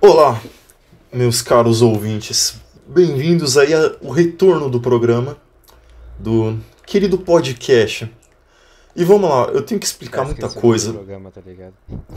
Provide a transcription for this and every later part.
Olá, meus caros ouvintes. Bem-vindos aí ao retorno do programa, do querido podcast. E vamos lá, eu tenho que explicar Parece que muita esse é o nome do coisa. programa, tá ligado?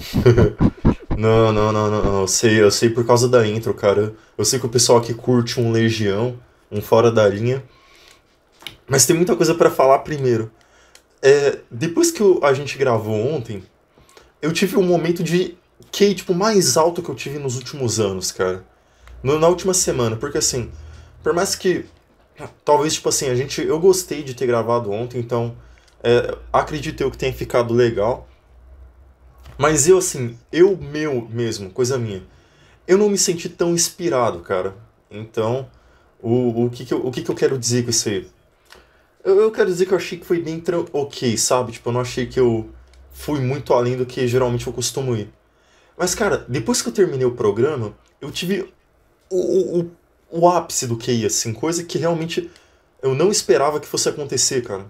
Não, eu sei por causa da intro, cara. Eu sei que o pessoal aqui curte um Legião, um Fora da Linha, mas tem muita coisa pra falar primeiro. Depois que a gente gravou ontem, eu tive um momento de QI, tipo, mais alto que eu tive nos últimos anos, cara. Na última semana, porque assim, por mais que talvez, tipo assim, eu gostei de ter gravado ontem, então acredito eu que tenha ficado legal. Mas eu, assim, meu mesmo, coisa minha, eu não me senti tão inspirado, cara. Então, o que que eu quero dizer com isso aí? Eu quero dizer que eu achei que foi bem ok, sabe? Tipo, eu não achei que eu fui muito além do que geralmente eu costumo ir. Mas, cara, depois que eu terminei o programa, eu tive o, o, o ápice do QI, assim, coisa que realmente eu não esperava que fosse acontecer, cara.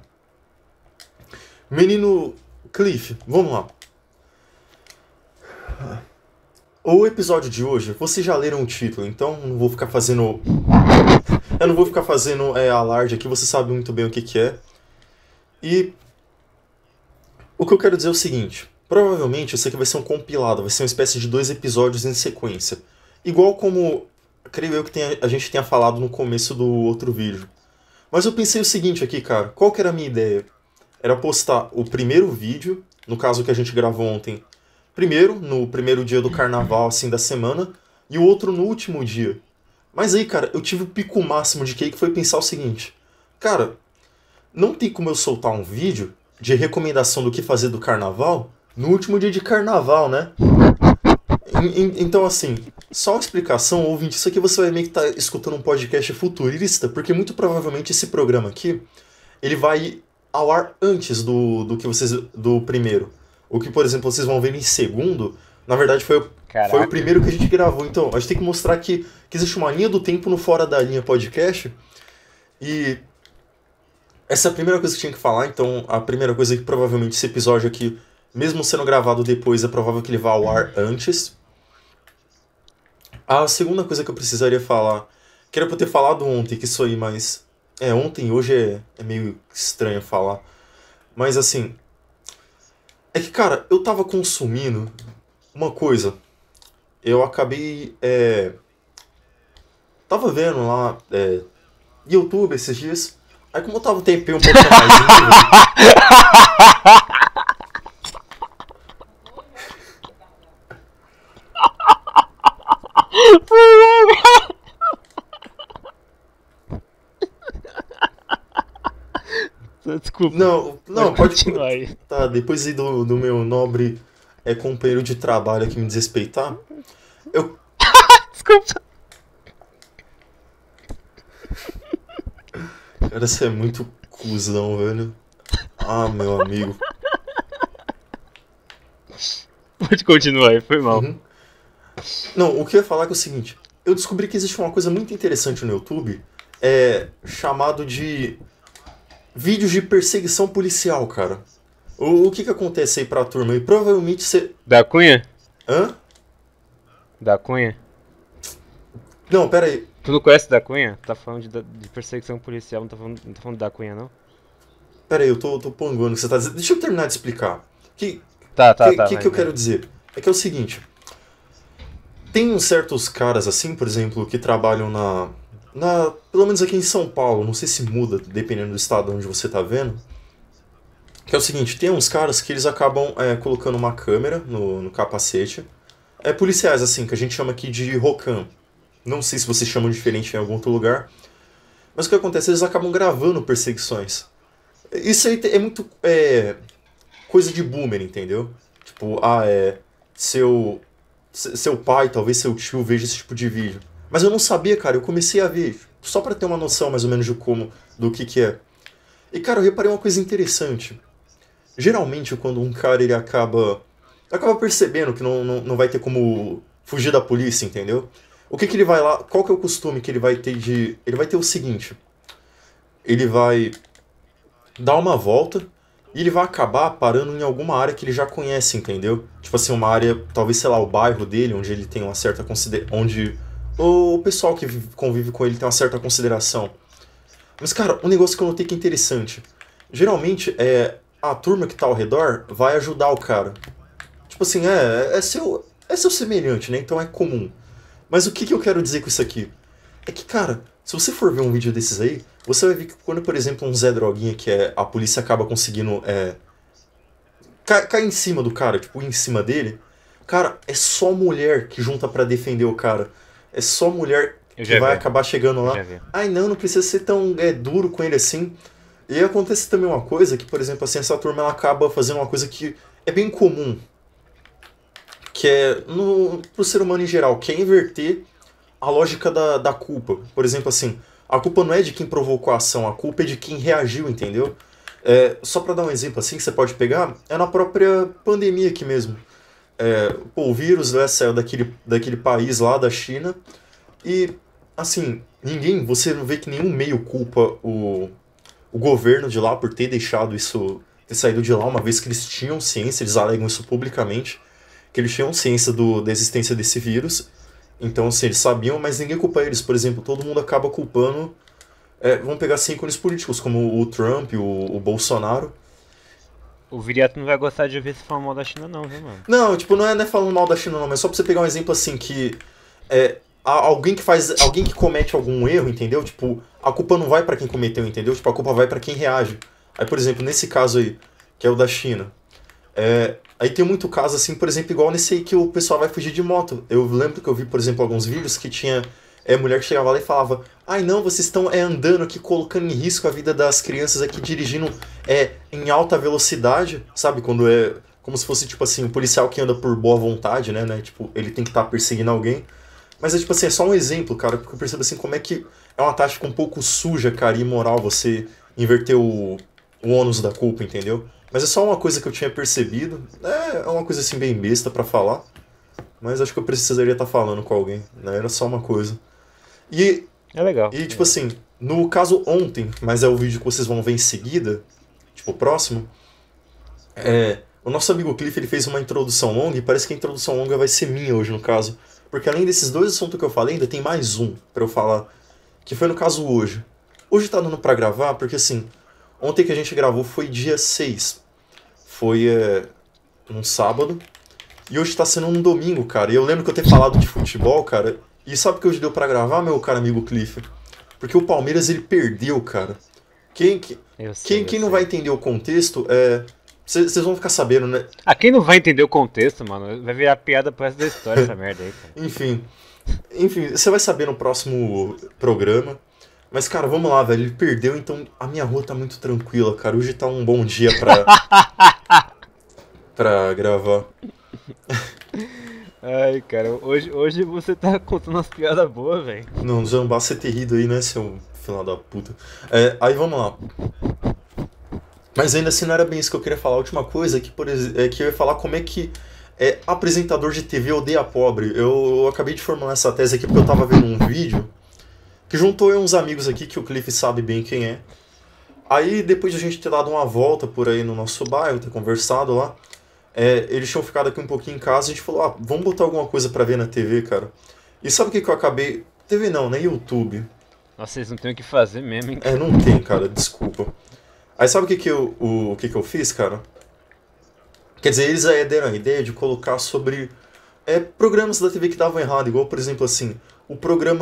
Menino Cliff, vamos lá. O episódio de hoje, vocês já leram o título, então não vou ficar fazendo. Eu não vou ficar fazendo alarde aqui, você sabe muito bem o que que é. E o que eu quero dizer é o seguinte: provavelmente isso aqui vai ser um compilado, vai ser uma espécie de dois episódios em sequência. Igual como creio eu que a gente tenha falado no começo do outro vídeo. Mas eu pensei o seguinte aqui, cara, qual que era a minha ideia? Era postar o primeiro vídeo, no caso que a gente gravou ontem, primeiro, no primeiro dia do carnaval, assim, da semana, e o outro no último dia. Mas aí, cara, eu tive o pico máximo de que foi pensar o seguinte: cara, não tem como eu soltar um vídeo de recomendação do que fazer do carnaval no último dia de carnaval, né? Então, assim, só uma explicação, ouvinte, isso aqui você vai meio que estar escutando um podcast futurista, porque muito provavelmente esse programa aqui, ele vai ao ar antes do que vocês do primeiro. O que, por exemplo, vocês vão ver em segundo, na verdade foi o Caraca. primeiro que a gente gravou. Então, a gente tem que mostrar que existe uma linha do tempo no Fora da Linha podcast. E essa é a primeira coisa que eu tinha que falar. Então, a primeira coisa é que provavelmente esse episódio aqui, mesmo sendo gravado depois, é provável que ele vá ao ar antes. A segunda coisa que eu precisaria falar, que era pra eu ter falado ontem, que isso aí, mas. Ontem e hoje é meio estranho falar. Mas assim, é que, cara, eu tava consumindo uma coisa. Eu acabei. Tava vendo lá YouTube esses dias. Aí, como eu tava um tempinho um pouquinho mais livre. Desculpa, Não, pode não, pode. continuar aí. Tá, depois aí do meu nobre companheiro de trabalho aqui me desrespeitar. Eu. Desculpa. Cara, você é muito cuzão, velho. Ah, meu amigo. Pode continuar aí, foi mal. Uhum. Não, o que eu ia falar é, que é o seguinte: eu descobri que existe uma coisa muito interessante no YouTube, chamado de vídeos de perseguição policial, cara. O que que acontece aí pra turma? E provavelmente você. Da Cunha? Hã? Da Cunha? Não, pera aí. Tu não conhece da Cunha? Tá falando de perseguição policial, não tá falando da Cunha, não? Pera aí, eu tô panguando o que você tá dizendo. Deixa eu terminar de explicar. O que, Tá, que vai, eu vai. quero dizer? É que é o seguinte: tem uns certos caras assim, por exemplo, que trabalham pelo menos aqui em São Paulo, não sei se muda dependendo do estado onde você tá vendo. Que é o seguinte, tem uns caras que eles acabam colocando uma câmera no capacete. Policiais, assim, que a gente chama aqui de Rocan. Não sei se vocês chamam diferente em algum outro lugar. Mas o que acontece? Eles acabam gravando perseguições. Isso aí é muito coisa de boomer, entendeu? Tipo, seu, seu pai, talvez seu tio veja esse tipo de vídeo. Mas eu não sabia, cara, eu comecei a ver, só pra ter uma noção mais ou menos do que é. E, cara, eu reparei uma coisa interessante. Geralmente, quando um cara ele acaba percebendo que não vai ter como fugir da polícia, entendeu? O que que ele vai lá, qual que é o costume que ele vai ter ele vai ter o seguinte: ele vai dar uma volta E ele vai acabar parando em alguma área que ele já conhece, entendeu? Tipo assim, uma área, talvez, sei lá, o bairro dele, onde ele tem uma certa onde o pessoal que convive com ele tem uma certa consideração. Mas, cara, um negócio que eu notei que é interessante. Geralmente, a turma que tá ao redor vai ajudar o cara. Tipo assim, é seu semelhante, né? Então é comum. Mas o que que eu quero dizer com isso aqui? É que, cara, se você for ver um vídeo desses aí, você vai ver que quando, por exemplo, um Zé Droguinha, a polícia acaba conseguindo cai em cima do cara, tipo, em cima dele, cara, é só mulher que junta pra defender o cara. É só mulher Eu que já vai vi, acabar chegando eu lá. já vi. Ai, não precisa ser tão duro com ele assim. E aí acontece também uma coisa que, por exemplo, assim, essa turma ela acaba fazendo uma coisa que é bem comum, que é pro ser humano em geral, que é inverter a lógica da culpa. Por exemplo, assim, a culpa não é de quem provocou a ação, a culpa é de quem reagiu, entendeu? Só pra dar um exemplo assim que você pode pegar, é na própria pandemia aqui mesmo. Pô, o vírus, né, saiu daquele país lá da China e, assim, você não vê que nenhum meio culpa o governo de lá por ter deixado isso, ter saído de lá, uma vez que eles tinham ciência, eles alegam isso publicamente, que eles tinham ciência da existência desse vírus. Então, assim, eles sabiam, mas ninguém culpa eles. Por exemplo, todo mundo acaba culpando. Vamos pegar assim ícones políticos, como o Trump, o Bolsonaro. O Viriato não vai gostar de ouvir você falar mal da China não, viu, mano? Não, tipo, não é falando mal da China, não, mas só pra você pegar um exemplo assim que alguém que comete algum erro, entendeu? Tipo, a culpa não vai pra quem cometeu, entendeu? Tipo, a culpa vai pra quem reage. Aí, por exemplo, nesse caso aí, que é o da China, aí tem muito caso assim, por exemplo, igual nesse aí que o pessoal vai fugir de moto. Eu lembro que eu vi, por exemplo, alguns vídeos que tinha mulher que chegava lá e falava: ai não, vocês estão andando aqui, colocando em risco a vida das crianças aqui, dirigindo em alta velocidade, sabe? Quando é como se fosse, tipo assim, um policial que anda por boa vontade, né? Tipo, ele tem que estar perseguindo alguém. Mas é tipo assim, é só um exemplo, cara, porque eu percebo assim como é que é uma tática um pouco suja, cara, e imoral você inverter o ônus da culpa, entendeu? Mas é só uma coisa que eu tinha percebido. É uma coisa assim bem besta pra falar, mas acho que eu precisaria estar falando com alguém, né? Era só uma coisa. E, É legal. e tipo assim, no caso ontem, mas é o vídeo que vocês vão ver em seguida, tipo, o próximo, o nosso amigo Cliff ele fez uma introdução longa e parece que a introdução longa vai ser minha hoje, no caso. Porque além desses dois assuntos que eu falei, ainda tem mais um pra eu falar, que foi no caso hoje. Hoje tá dando pra gravar, porque assim, ontem que a gente gravou foi dia 6. Foi num sábado. E hoje tá sendo um domingo, cara. E eu lembro que eu ter falado de futebol, cara. E sabe o que hoje deu pra gravar, meu caro amigo Cliff? Porque o Palmeiras ele perdeu, cara. Quem, que- Eu quem, sei, eu quem não vai sei. entender o contexto, vocês vão ficar sabendo, né? Ah, quem não vai entender o contexto, mano, vai virar piada pro resto da história essa merda aí, cara. Enfim, você vai saber no próximo programa. Mas, cara, vamos lá, velho. Ele perdeu, então a minha rua tá muito tranquila, cara. Hoje tá um bom dia pra gravar. Ai, cara, hoje você tá contando umas piadas boas, velho. Não, já não basta você ter rido aí, né, seu filho da puta. Aí vamos lá. Mas ainda assim não era bem isso que eu queria falar. A última coisa é que, que eu ia falar como é que apresentador de TV odeia pobre. Eu acabei de formular essa tese aqui porque eu tava vendo um vídeo que juntou uns amigos aqui, que o Cliff sabe bem quem é. Aí, depois de a gente ter dado uma volta por aí no nosso bairro, ter conversado lá, eles tinham ficado aqui um pouquinho em casa, a gente falou, vamos botar alguma coisa pra ver na TV, cara. E sabe o que que eu acabei... TV não, né? YouTube. Nossa, vocês não tem o que fazer mesmo, hein? Não tem, cara, desculpa. Aí sabe o que que eu fiz, cara? Quer dizer, eles aí deram a ideia de colocar sobre programas da TV que davam errado, igual, por exemplo, assim, o programa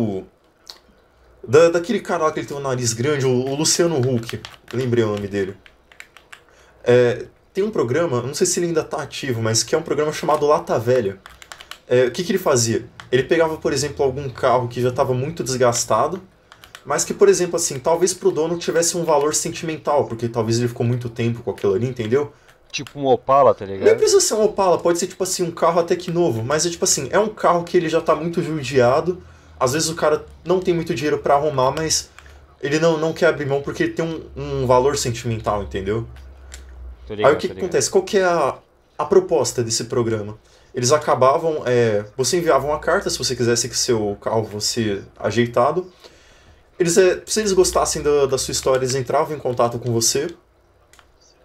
daquele cara lá que ele tem um nariz grande, o Luciano Huck, lembrei o nome dele. Tem um programa, não sei se ele ainda tá ativo, mas que é um programa chamado Lata Velha. O que que ele fazia? Ele pegava, por exemplo, algum carro que já estava muito desgastado, mas que, por exemplo, assim, talvez pro dono tivesse um valor sentimental, porque talvez ele ficou muito tempo com aquilo ali, entendeu? Tipo um Opala, tá Nem ligado? precisa ser um Opala, pode ser tipo assim, um carro até que novo, mas é tipo assim, é um carro que ele já tá muito judiado, às vezes o cara não tem muito dinheiro pra arrumar, mas ele não quer abrir mão porque ele tem um valor sentimental, entendeu? Tô Aí o ligado, que tô que ligado. acontece? Qual que é a proposta desse programa? Eles acabavam, você enviava uma carta se você quisesse que seu carro fosse ajeitado. Se eles gostassem da sua história, eles entravam em contato com você.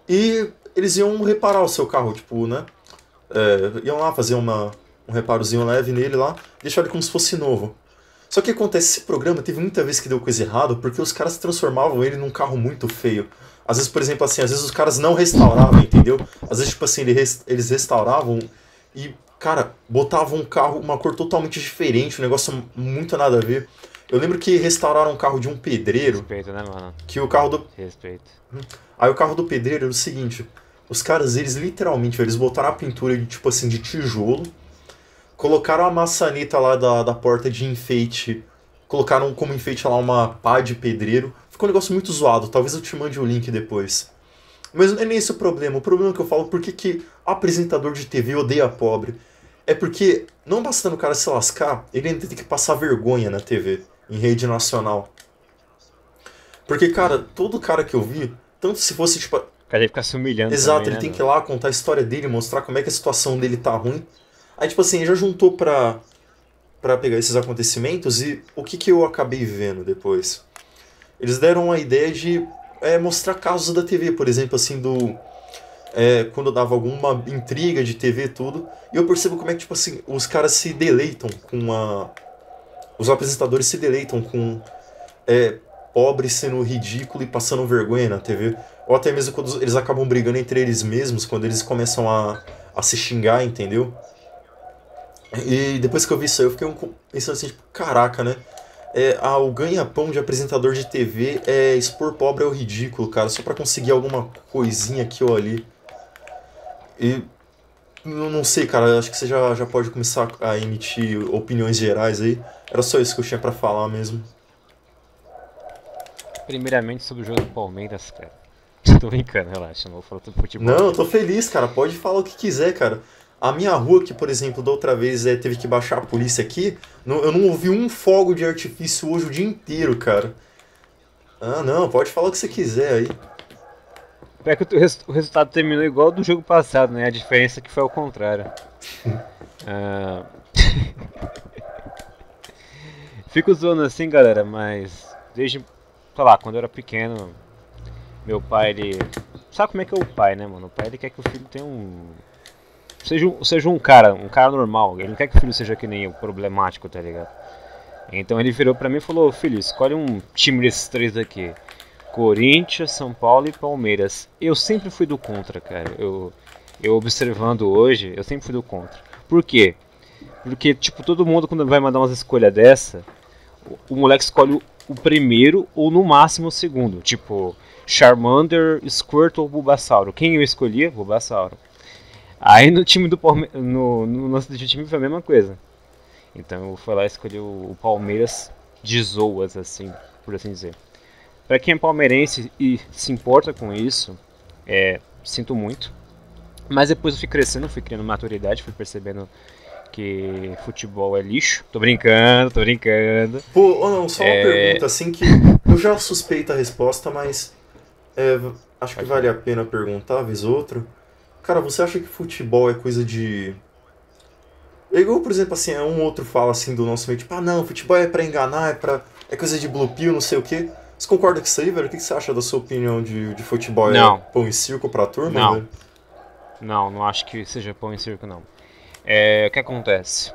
E eles iam reparar o seu carro, tipo, né? Iam lá fazer um reparozinho leve nele lá, deixar ele como se fosse novo. Só que acontece, esse programa teve muita vez que deu coisa errada, porque os caras transformavam ele num carro muito feio. Às vezes, por exemplo, assim, às vezes os caras não restauravam, entendeu? Às vezes, tipo assim, eles restauravam e, cara, botavam um carro, uma cor totalmente diferente, um negócio muito nada a ver. Eu lembro que restauraram um carro de um pedreiro, Respeito, né, mano? que o carro do... Respeito. Aí o carro do pedreiro era o seguinte, os caras, eles literalmente, eles botaram a pintura de, tipo assim, de tijolo, colocaram a maçaneta lá da porta de enfeite, colocaram como enfeite lá uma pá de pedreiro. Ficou um negócio muito zoado, talvez eu te mande o link depois. Mas não é nem esse o problema que eu falo, por que apresentador de TV odeia pobre? É porque, não bastando o cara se lascar, ele ainda tem que passar vergonha na TV, em rede nacional. Porque, cara, todo cara que eu vi, tanto se fosse, tipo... O cara ia ficar se humilhando Exato, também, ele né, tem meu? que ir lá contar a história dele, mostrar como é que a situação dele tá ruim. Aí, tipo assim, já juntou pra pegar esses acontecimentos e o que eu acabei vendo depois? Eles deram a ideia de mostrar casos da TV, por exemplo, assim, quando dava alguma intriga de TV e tudo. E eu percebo como é que, tipo assim, os caras se deleitam com a... Os apresentadores se deleitam com pobre sendo ridículo e passando vergonha na TV. Ou até mesmo quando eles acabam brigando entre eles mesmos, quando eles começam a se xingar, entendeu? E depois que eu vi isso aí, eu fiquei pensando assim, tipo, caraca, né? O ganha-pão de apresentador de TV é expor pobre ao ridículo, cara, só pra conseguir alguma coisinha aqui ou ali. E não sei, cara, acho que você já pode começar a emitir opiniões gerais aí. Era só isso que eu tinha pra falar mesmo. Primeiramente sobre o jogo do Palmeiras, cara. Tô brincando, relaxa, não vou falar tudo futebol Não, eu aqui. tô feliz, cara, pode falar o que quiser, cara. A minha rua, que por exemplo, da outra vez teve que baixar a polícia aqui, eu não ouvi um fogo de artifício hoje o dia inteiro, cara. Ah, não, pode falar o que você quiser aí. Pior que o resultado terminou igual do jogo passado, né? A diferença é que foi ao contrário. Ah, fico zoando assim, galera, mas desde, sei lá, quando eu era pequeno, meu pai, ele... Sabe como é que é o pai, né, mano? O pai, ele quer que o filho tenha um... Seja um cara normal. Ele não quer que o filho seja que nem o problemático, tá ligado? Então ele virou pra mim e falou: filho, escolhe um time desses três aqui: Corinthians, São Paulo e Palmeiras. Eu sempre fui do contra, cara. Eu observando hoje, eu sempre fui do contra. Por quê? Porque, tipo, todo mundo quando vai mandar umas escolhas dessa, o moleque escolhe o primeiro ou no máximo o segundo. Tipo, Charmander, Squirtle ou Bulbasauro. Quem eu escolhia? Bulbasauro. Aí no time do Palmeiras, no nosso time foi a mesma coisa. Então eu fui lá e escolhi o Palmeiras de zoas, assim, por assim dizer. Pra quem é palmeirense e se importa com isso, sinto muito. Mas depois eu fui crescendo, fui criando maturidade, fui percebendo que futebol é lixo. Tô brincando, tô brincando. Pô, oh, não, só uma pergunta assim que eu já suspeito a resposta, mas acho que Pode vale falar. a pena perguntar, vez ou outra. Cara, você acha que futebol é coisa de... É igual, por exemplo, assim, um outro fala assim do nosso meio, tipo, ah não, futebol é pra enganar, é coisa de blue pill, não sei o quê. Você concorda com isso aí, velho? O que você acha da sua opinião de futebol? É Não, pão e circo pra turma, não, velho? não acho que seja pão em circo, não. O que acontece?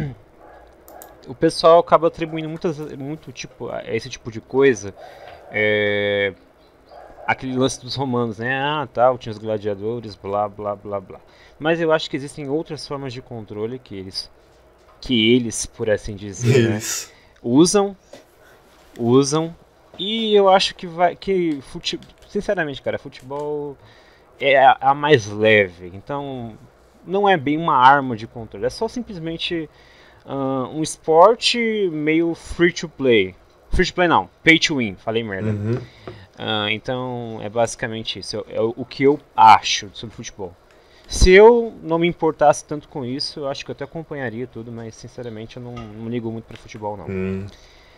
O pessoal acaba atribuindo muito tipo, a esse tipo de coisa. É, aquele lance dos romanos, né? Ah, tal, tinha os gladiadores, blá, blá, blá, blá. Mas eu acho que existem outras formas de controle que eles, por assim dizer, né, Isso. usam, usam. E eu acho sinceramente, cara, futebol é a mais leve. Então, não é bem uma arma de controle. É só simplesmente um esporte meio free to play. Free to play não, pay to win, falei merda. Uhum. Então é basicamente isso, é o que eu acho sobre futebol. Se eu não me importasse tanto com isso, eu acho que eu até acompanharia tudo, mas sinceramente eu não ligo muito pra futebol não. Hum.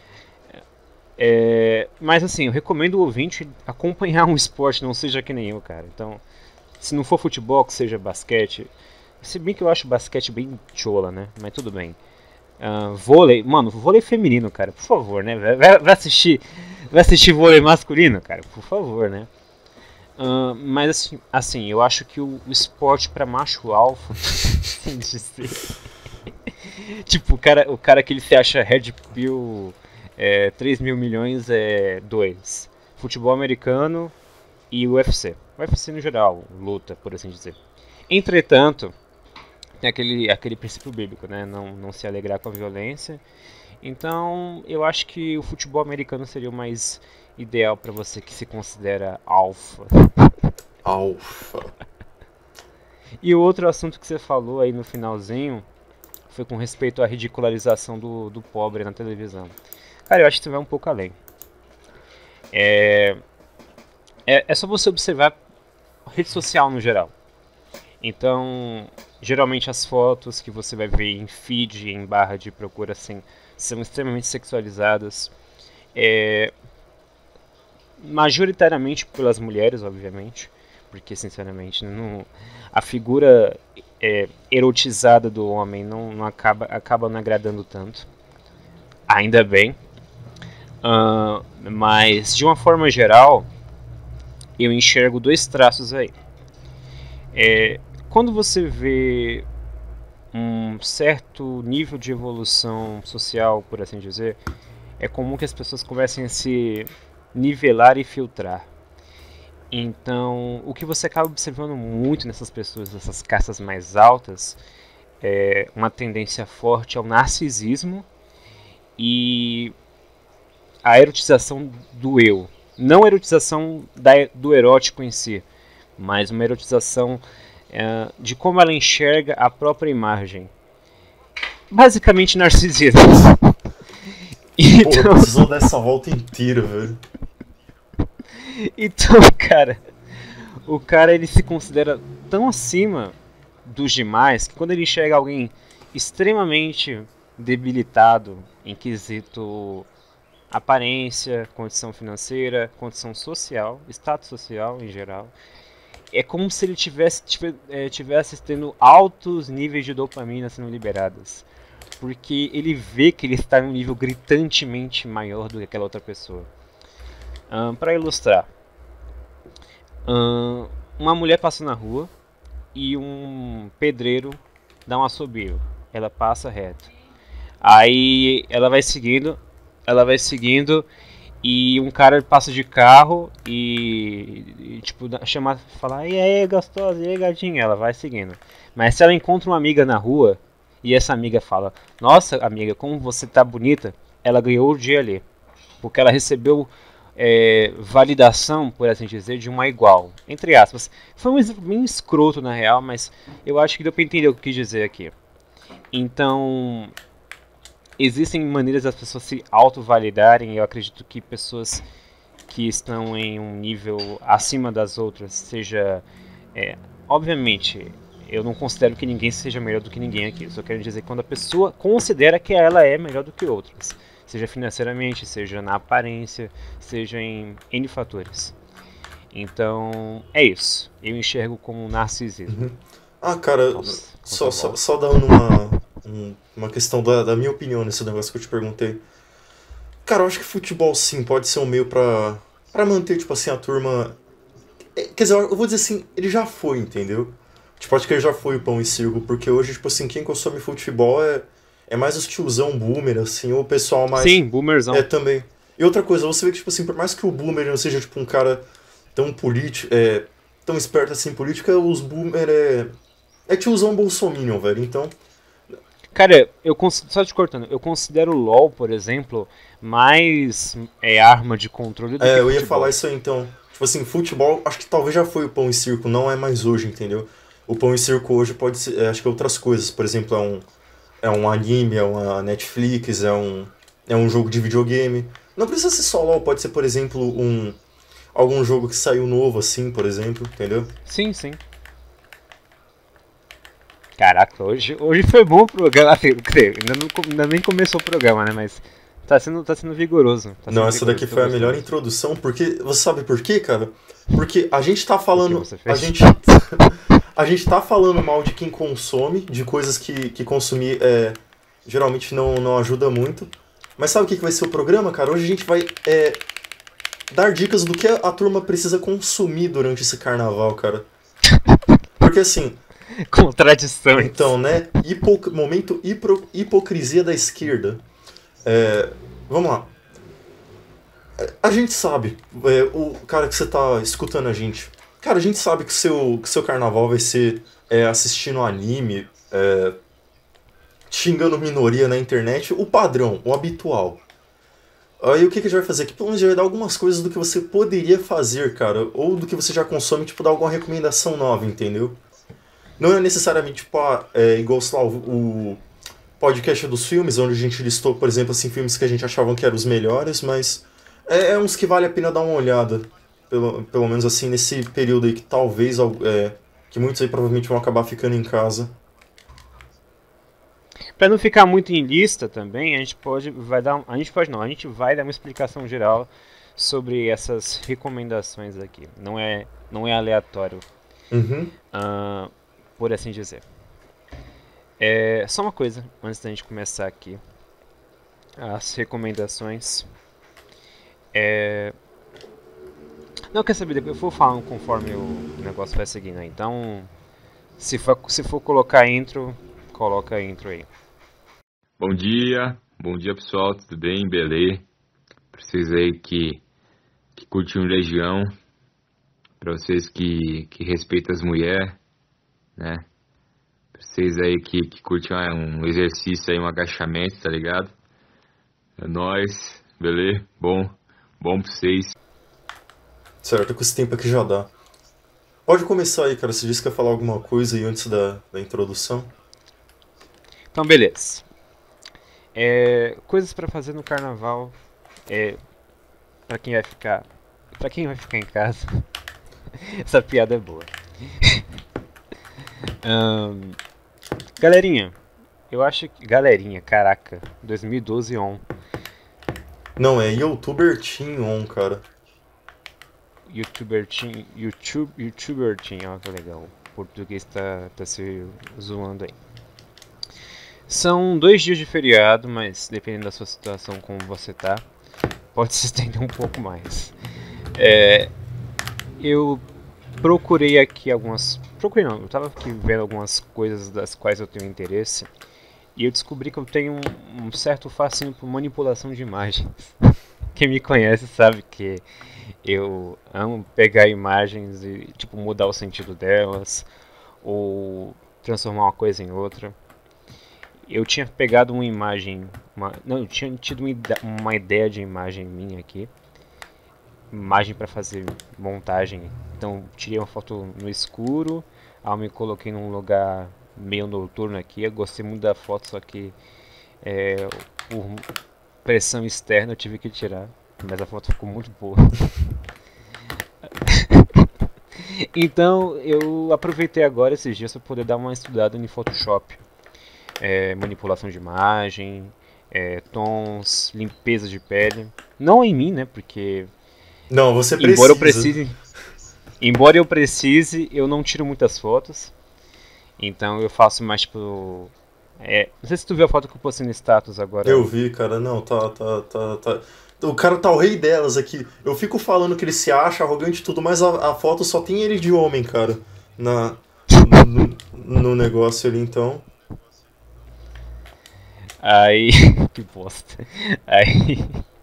Mas assim, eu recomendo o ouvinte acompanhar um esporte, não seja que nem eu, cara. Então, se não for futebol, que seja basquete. Se bem que eu acho basquete bem chola, né? Mas tudo bem. Vôlei, mano, vôlei feminino, cara, por favor, né? Vai assistir vôlei masculino, cara, por favor, né? Mas eu acho que o esporte pra macho alfa, sem dizer, tipo, o cara que ele se acha Red Pill 3 mil milhões é dois. Futebol americano e UFC. UFC no geral, luta, por assim dizer. Entretanto, tem aquele princípio bíblico, né? Não se alegrar com a violência. Então, eu acho que o futebol americano seria o mais ideal pra você que se considera alfa. Alfa. E o outro assunto que você falou aí no finalzinho foi com respeito à ridicularização do pobre na televisão. Cara, eu acho que você vai um pouco além. É só você observar a rede social no geral. Então, geralmente as fotos que você vai ver em feed, em barra de procura, assim, são extremamente sexualizadas. Majoritariamente pelas mulheres, obviamente. Porque, sinceramente, a figura erotizada do homem não acaba não agradando tanto. Ainda bem. Mas, de uma forma geral, eu enxergo dois traços aí. Quando você vê um certo nível de evolução social, por assim dizer, é comum que as pessoas comecem a se nivelar e filtrar. Então, o que você acaba observando muito nessas pessoas, dessas castas mais altas, é uma tendência forte ao narcisismo e a erotização do eu. Não a erotização do erótico em si, mas uma erotização de como ela enxerga a própria imagem. Basicamente narcisismo. Então... precisou dessa volta inteira, velho. Então, cara, o cara ele se considera tão acima dos demais que quando ele enxerga alguém extremamente debilitado em quesito aparência, condição financeira, condição social, status social em geral, é como se ele tivesse tendo altos níveis de dopamina sendo liberadas. Porque ele vê que ele está em um nível gritantemente maior do que aquela outra pessoa. Para ilustrar, uma mulher passa na rua e um pedreiro dá um assobio. Ela passa reto. Aí ela vai seguindo e um cara passa de carro e tipo, fala, e aí gostosa, e aí gatinha, ela vai seguindo. Mas se ela encontra uma amiga na rua e essa amiga fala, nossa amiga, como você tá bonita, ela ganhou o dia ali. Porque ela recebeu validação, por assim dizer, de uma igual. Entre aspas. Foi um exemplo bem escroto na real, mas eu acho que deu pra entender o que eu quis dizer aqui. Então, existem maneiras das pessoas se autovalidarem. Eu acredito que pessoas que estão em um nível acima das outras, seja... obviamente, eu não considero que ninguém seja melhor do que ninguém aqui. Eu só quero dizer que quando a pessoa considera que ela é melhor do que outras. Seja financeiramente, seja na aparência, seja em N fatores. Então, é isso. Eu enxergo como um narcisismo. Uhum. Ah, cara, Nossa, só dando uma questão da minha opinião nesse negócio que eu te perguntei. Cara, eu acho que futebol, sim, pode ser um meio pra manter, tipo assim, a turma... Quer dizer, eu vou dizer assim, ele já foi, entendeu? Tipo, acho que ele já foi o pão e circo, porque hoje, tipo assim, quem consome futebol é mais os tiozão boomer, assim, ou o pessoal mais... Sim, boomerzão. Também. E outra coisa, você vê que, tipo assim, por mais que o boomer não seja, tipo, um cara tão político, tão esperto assim em política, os boomer é tiozão bolsominion, velho, então... Cara, só te cortando, eu considero o LoL, por exemplo, mais arma de controle do que eu ia futebol. falar isso aí, então. Tipo assim, futebol, acho que talvez já foi o pão e circo, não é mais hoje, entendeu? O pão e circo hoje pode ser, acho que é outras coisas, por exemplo, é um anime, é uma Netflix, é um jogo de videogame. Não precisa ser só LoL, pode ser, por exemplo, algum jogo que saiu novo, assim, por exemplo, entendeu? Sim, sim. Caraca, hoje foi bom o programa. Ainda nem começou o programa, né? Mas tá sendo vigoroso. Não, essa daqui foi a melhor introdução, porque... Você sabe por quê, cara? Porque a gente tá falando... A gente tá falando mal de quem consome, de coisas que consumir geralmente não ajuda muito. Mas sabe o que vai ser o programa, cara? Hoje a gente vai dar dicas do que a turma precisa consumir durante esse carnaval, cara. Porque assim, Contradições. então, né? Momento hipocrisia da esquerda. Vamos lá. A gente sabe, o cara que você tá escutando a gente. Cara, a gente sabe que seu carnaval vai ser assistindo anime, xingando minoria na internet, o padrão, o habitual. Aí o que a gente vai fazer aqui? Pelo menos vai dar algumas coisas do que você poderia fazer, cara. Ou do que você já consome, tipo, dar alguma recomendação nova, entendeu? Não é necessariamente, tipo, igual, sei lá, o podcast dos filmes, onde a gente listou, por exemplo, assim, filmes que a gente achava que eram os melhores, mas uns que vale a pena dar uma olhada. Pelo menos assim, nesse período aí que talvez, que muitos aí provavelmente vão acabar ficando em casa. Para não ficar muito em lista também, a gente vai dar uma explicação geral sobre essas recomendações aqui. Não é aleatório, Uhum. por assim dizer. Só uma coisa, antes da gente começar aqui. As recomendações. Não, quer saber, eu vou falando conforme o negócio vai seguindo aí. Então, se for colocar intro, coloca a intro aí. Bom dia pessoal, tudo bem? Beleza? Pra vocês aí que curtem Legião, pra vocês que respeitam as mulheres, né? Pra vocês aí que curtem um exercício aí, um agachamento, tá ligado? É nóis, beleza? Bom pra vocês. Certo, com esse tempo aqui já dá. Pode começar aí, cara. Você disse que ia falar alguma coisa aí antes da introdução. Então, beleza. Coisas pra fazer no carnaval. Pra quem vai ficar em casa. Essa piada é boa. Galerinha, eu acho que. Galerinha, caraca. 2012 on. Não, é YouTuber Team On, cara. YouTuber Team, ó, que legal. O português tá se zoando aí. São 2 dias de feriado, mas dependendo da sua situação, como você tá, pode se estender um pouco mais. Eu procurei aqui eu tava aqui vendo algumas coisas das quais eu tenho interesse. E eu descobri que eu tenho um certo fascínio por manipulação de imagens. Quem me conhece sabe que eu amo pegar imagens e tipo mudar o sentido delas ou transformar uma coisa em outra. Eu tinha pegado uma imagem, eu tinha tido uma ideia de imagem minha aqui, imagem para fazer montagem. Então tirei uma foto no escuro, aí eu me coloquei num lugar meio noturno aqui. Eu gostei muito da foto, só que por pressão externa eu tive que tirar, mas a foto ficou muito boa. Então eu aproveitei agora esses dias para poder dar uma estudada em Photoshop, manipulação de imagem, tons, limpeza de pele. Não em mim, né? Porque não, você precisa. Embora eu precise, eu não tiro muitas fotos. Então eu faço mais tipo. Não sei se tu viu a foto que eu postei no status agora. Eu vi, cara. Não, tá. O cara tá o rei delas aqui. Eu fico falando que ele se acha arrogante e tudo, mas a foto só tem ele de homem, cara. No negócio ali, então. Aí. Que bosta. Aí.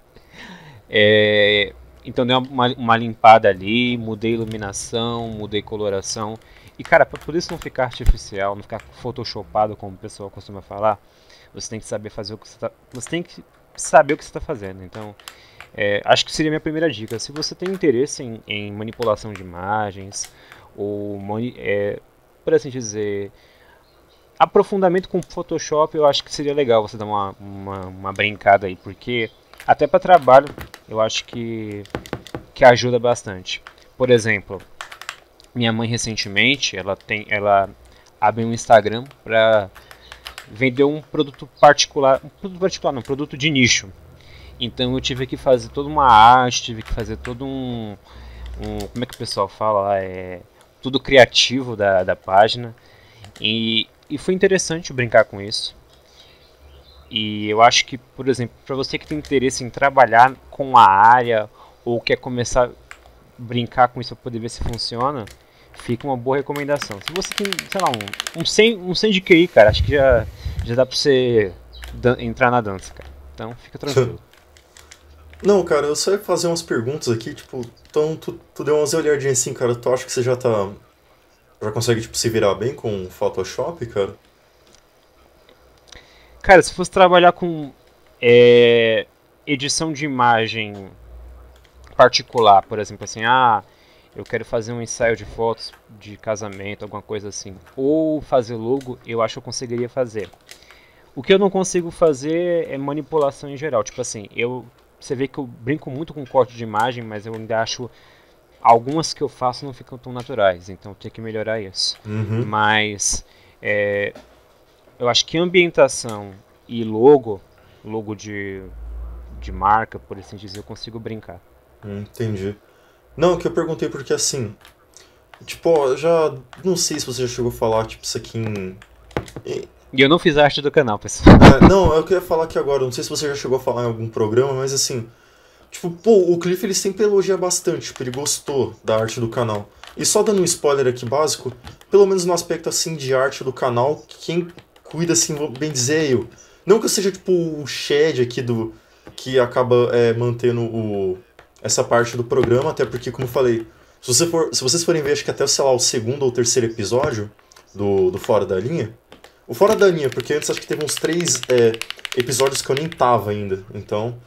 Então dei uma limpada ali, mudei iluminação, mudei coloração. E cara, por isso não ficar artificial, não ficar photoshopado, como o pessoal costuma falar, você tem que saber fazer o que você tá. Você tem que saber o que você está fazendo. Então, acho que seria a minha primeira dica. Se você tem interesse em manipulação de imagens, ou por assim dizer, aprofundamento com Photoshop, eu acho que seria legal você dar uma brincada aí, porque até para trabalho eu acho que ajuda bastante. Por exemplo, minha mãe recentemente ela abriu um Instagram para vender um produto particular, não, produto de nicho. Então eu tive que fazer toda uma arte, tive que fazer todo como é que o pessoal fala lá, tudo criativo da página. E foi interessante brincar com isso. E eu acho que, por exemplo, para você que tem interesse em trabalhar com a área ou quer começar a brincar com isso para poder ver se funciona, fica uma boa recomendação. Se você tem, sei lá, um 100 de QI, cara, acho que já dá pra você entrar na dança, cara. Então fica tranquilo. Não, cara, eu só ia fazer umas perguntas aqui, tipo, então tu deu umas olhadinhas assim, cara, tu acha que você já consegue, tipo, se virar bem com Photoshop, cara? Cara, se fosse trabalhar com é, edição de imagem particular, por exemplo, assim, eu quero fazer um ensaio de fotos de casamento, alguma coisa assim, ou fazer logo, eu acho que eu conseguiria fazer. O que eu não consigo fazer é manipulação em geral, tipo assim, você vê que eu brinco muito com corte de imagem, mas eu ainda acho algumas que eu faço não ficam tão naturais, então eu tenho que melhorar isso. Uhum, Mas é, eu acho que ambientação e logo de marca, por assim dizer, eu consigo brincar. entendi. Não, que eu perguntei porque assim, tipo, ó, eu já não sei se você já chegou a falar, tipo, isso aqui em- E eu não fiz a arte do canal, pessoal. não, eu queria falar aqui agora, não sei se você já chegou a falar em algum programa, mas assim, tipo, pô, o Cliff ele sempre elogia bastante, tipo, ele gostou da arte do canal. E só dando um spoiler aqui básico, pelo menos no aspecto assim de arte do canal, quem cuida assim, vou bem dizer é eu. Não que eu seja tipo o Shed aqui do que acaba mantendo essa parte do programa, até porque, como eu falei, se vocês forem ver, acho que até, sei lá, o segundo ou terceiro episódio do Fora da Linha, o Fora da Linha, porque antes acho que teve uns três episódios que eu nem tava ainda, então,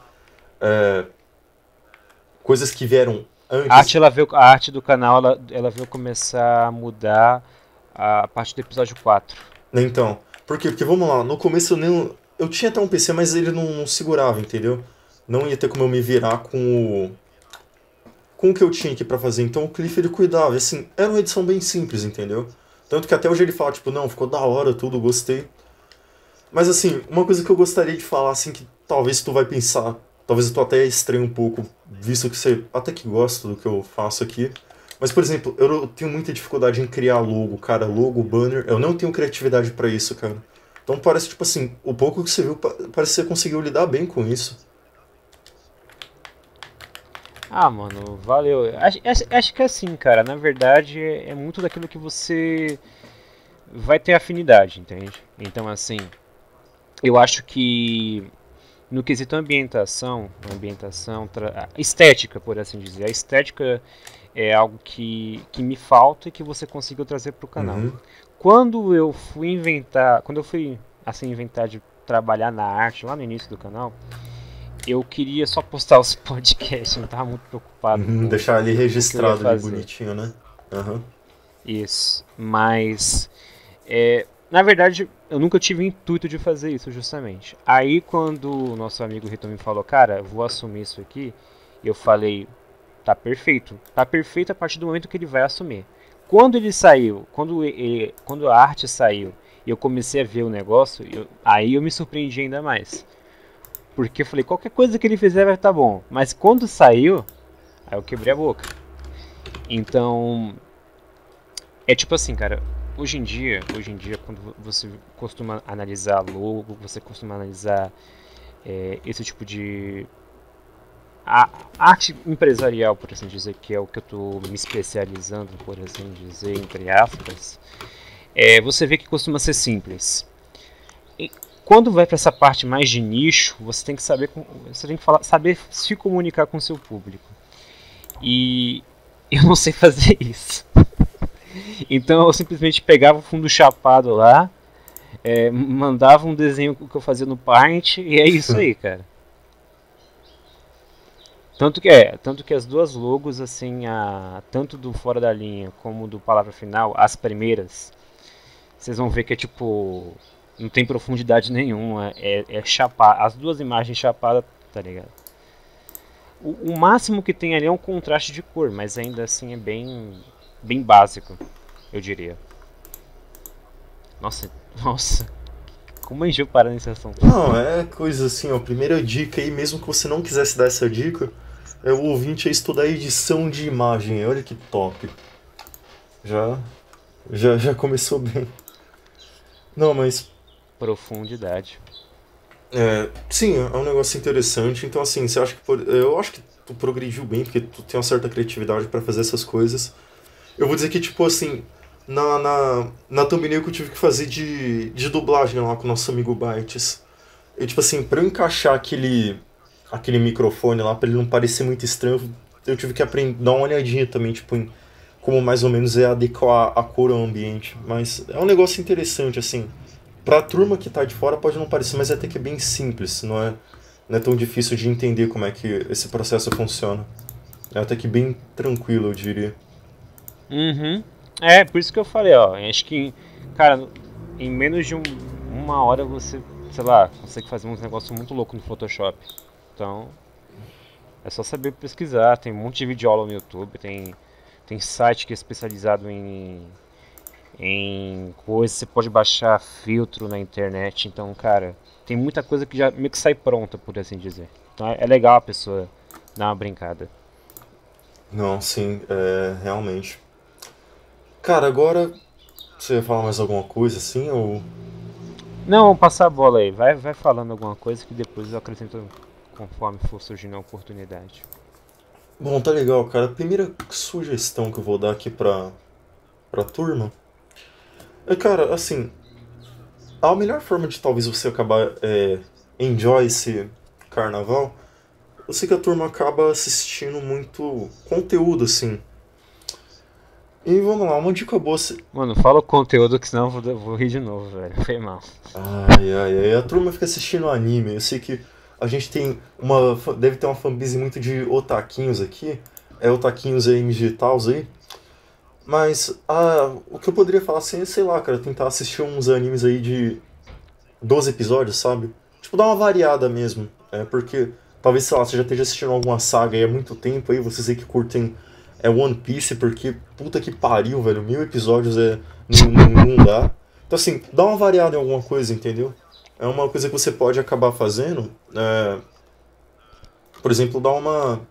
coisas que vieram antes. A arte do canal ela veio começar a mudar a partir do episódio 4. Né, então, por quê? Porque vamos lá, no começo eu tinha até um PC, mas ele não segurava, entendeu? Não ia ter como eu me virar com o que eu tinha aqui pra fazer. Então o Cliff ele cuidava, e, assim, era uma edição bem simples, entendeu? Tanto que até hoje ele fala, tipo, não, ficou da hora, tudo, gostei. Mas assim, uma coisa que eu gostaria de falar, assim, que talvez tu vai pensar, talvez tu até estranhe um pouco, visto que você até que gosta do que eu faço aqui. Mas, por exemplo, eu tenho muita dificuldade em criar logo, cara, logo, banner, eu não tenho criatividade pra isso, cara. Então parece, tipo assim, o pouco que você viu, parece que você conseguiu lidar bem com isso. Ah, mano, valeu. Acho que é assim, cara. Na verdade, é muito daquilo que você vai ter afinidade, entende? Então, assim, eu acho que no quesito estética, por assim dizer, a estética é algo que me falta e que você conseguiu trazer para o canal. Uhum. Quando eu fui assim inventar de trabalhar na arte lá no início do canal, eu queria só postar os podcasts, eu não estava muito preocupado Uhum, deixar ali com o que eu ia registrado ali fazer. bonitinho, né? Aham. Isso, mas na verdade eu nunca tive intuito de fazer isso justamente. Aí quando o nosso amigo Riton me falou, cara, eu vou assumir isso aqui, eu falei, tá perfeito. Tá perfeito a partir do momento que ele vai assumir. Quando ele saiu, quando a arte saiu e eu comecei a ver o negócio, aí eu me surpreendi ainda mais. Porque eu falei, qualquer coisa que ele fizer vai estar bom. Mas quando saiu, aí eu quebrei a boca. Então, é tipo assim, cara. Hoje em dia, quando você costuma analisar logo, você costuma analisar esse tipo de arte empresarial, por assim dizer, que é o que eu estou me especializando, por assim dizer, entre aspas, você vê que costuma ser simples. E quando vai para essa parte mais de nicho, você tem que saber se comunicar com o seu público. E eu não sei fazer isso. Então eu simplesmente pegava o fundo chapado lá, mandava um desenho que eu fazia no Paint e é isso aí, cara. Tanto que as duas logos, assim, tanto do Fora da Linha como do Palavra Final, as primeiras, vocês vão ver que é tipo, não tem profundidade nenhuma, é chapar, as duas imagens chapadas, tá ligado? O máximo que tem ali é um contraste de cor, mas ainda assim é bem básico, eu diria. Nossa, como enjoo parar nesse assunto. Não, é coisa assim, ó. Primeira dica aí, mesmo que você não quisesse dar essa dica, é o ouvinte a estudar edição de imagem. Olha que top. Já, já começou bem. Não, mas Profundidade. sim, é um negócio interessante. Então, assim, você acha que eu acho que tu progrediu bem, porque tu tem uma certa criatividade pra fazer essas coisas. Eu vou dizer que, tipo assim, na thumbnail que eu tive que fazer de dublagem lá com o nosso amigo Bytes, eu, tipo assim, pra eu encaixar aquele microfone lá, pra ele não parecer muito estranho, eu tive que aprender, dar uma olhadinha também, tipo, em como mais ou menos é adequar a cor ao ambiente. Mas é um negócio interessante, assim. Pra turma que tá de fora pode não parecer, mas é até que é bem simples, não é tão difícil de entender como é que esse processo funciona. É até que bem tranquilo, eu diria. Uhum. É, por isso que eu falei, ó. Acho que, cara, em menos de uma hora você, sei lá, consegue fazer uns negócios muito loucos no Photoshop. Então, é só saber pesquisar. Tem um monte de videoaula no YouTube, tem site que é especializado em coisas, você pode baixar filtro na internet. Então, cara, tem muita coisa que já meio que sai pronta, por assim dizer. Então é legal a pessoa dar uma brincada. Não, sim, realmente. Cara, agora você ia falar mais alguma coisa assim, ou... Não, vamos passar a bola aí. Vai falando alguma coisa que depois eu acrescento conforme for surgindo a oportunidade. Bom, tá legal, cara. A primeira sugestão que eu vou dar aqui pra turma é, cara, assim, a melhor forma de talvez você acabar enjoy esse carnaval, eu sei que a turma acaba assistindo muito conteúdo, assim. E vamos lá, uma dica boa. Mano, fala o conteúdo que senão eu vou rir de novo, velho. Foi mal. Ai, ai, ai. A turma fica assistindo anime. Eu sei que a gente tem uma. Deve ter uma fanbase muito de otaquinhos aqui. É otaquinhos aí, digitals aí. Mas o que eu poderia falar assim é, sei lá, cara, tentar assistir uns animes aí de 12 episódios, sabe? Tipo, dar uma variada mesmo. É, porque talvez, sei lá, você já esteja assistindo alguma saga aí há muito tempo aí, vocês aí que curtem One Piece, porque puta que pariu, velho, 1000 episódios não dá. Então assim, dá uma variada em alguma coisa, entendeu? É uma coisa que você pode acabar fazendo. Por exemplo, dar uma.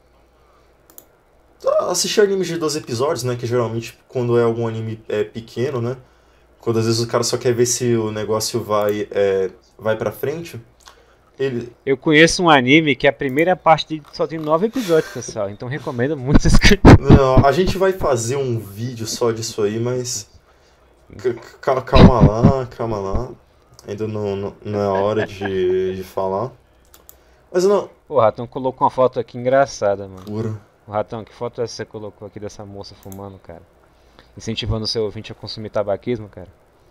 Assistir animes de 12 episódios, né? Que geralmente quando é algum anime pequeno, né? Quando às vezes o cara só quer ver se o negócio vai pra frente. Ele. Eu conheço um anime que a primeira parte dele só tem 9 episódios, pessoal. Então recomendo muito vocês. Não, a gente vai fazer um vídeo só disso aí, mas. Calma lá, calma lá. Ainda não é hora de falar. Mas não. O Ratão colocou uma foto aqui engraçada, mano. Puro. O Ratão, que foto é essa que você colocou aqui dessa moça fumando, cara? Incentivando o seu ouvinte a consumir tabaquismo, cara?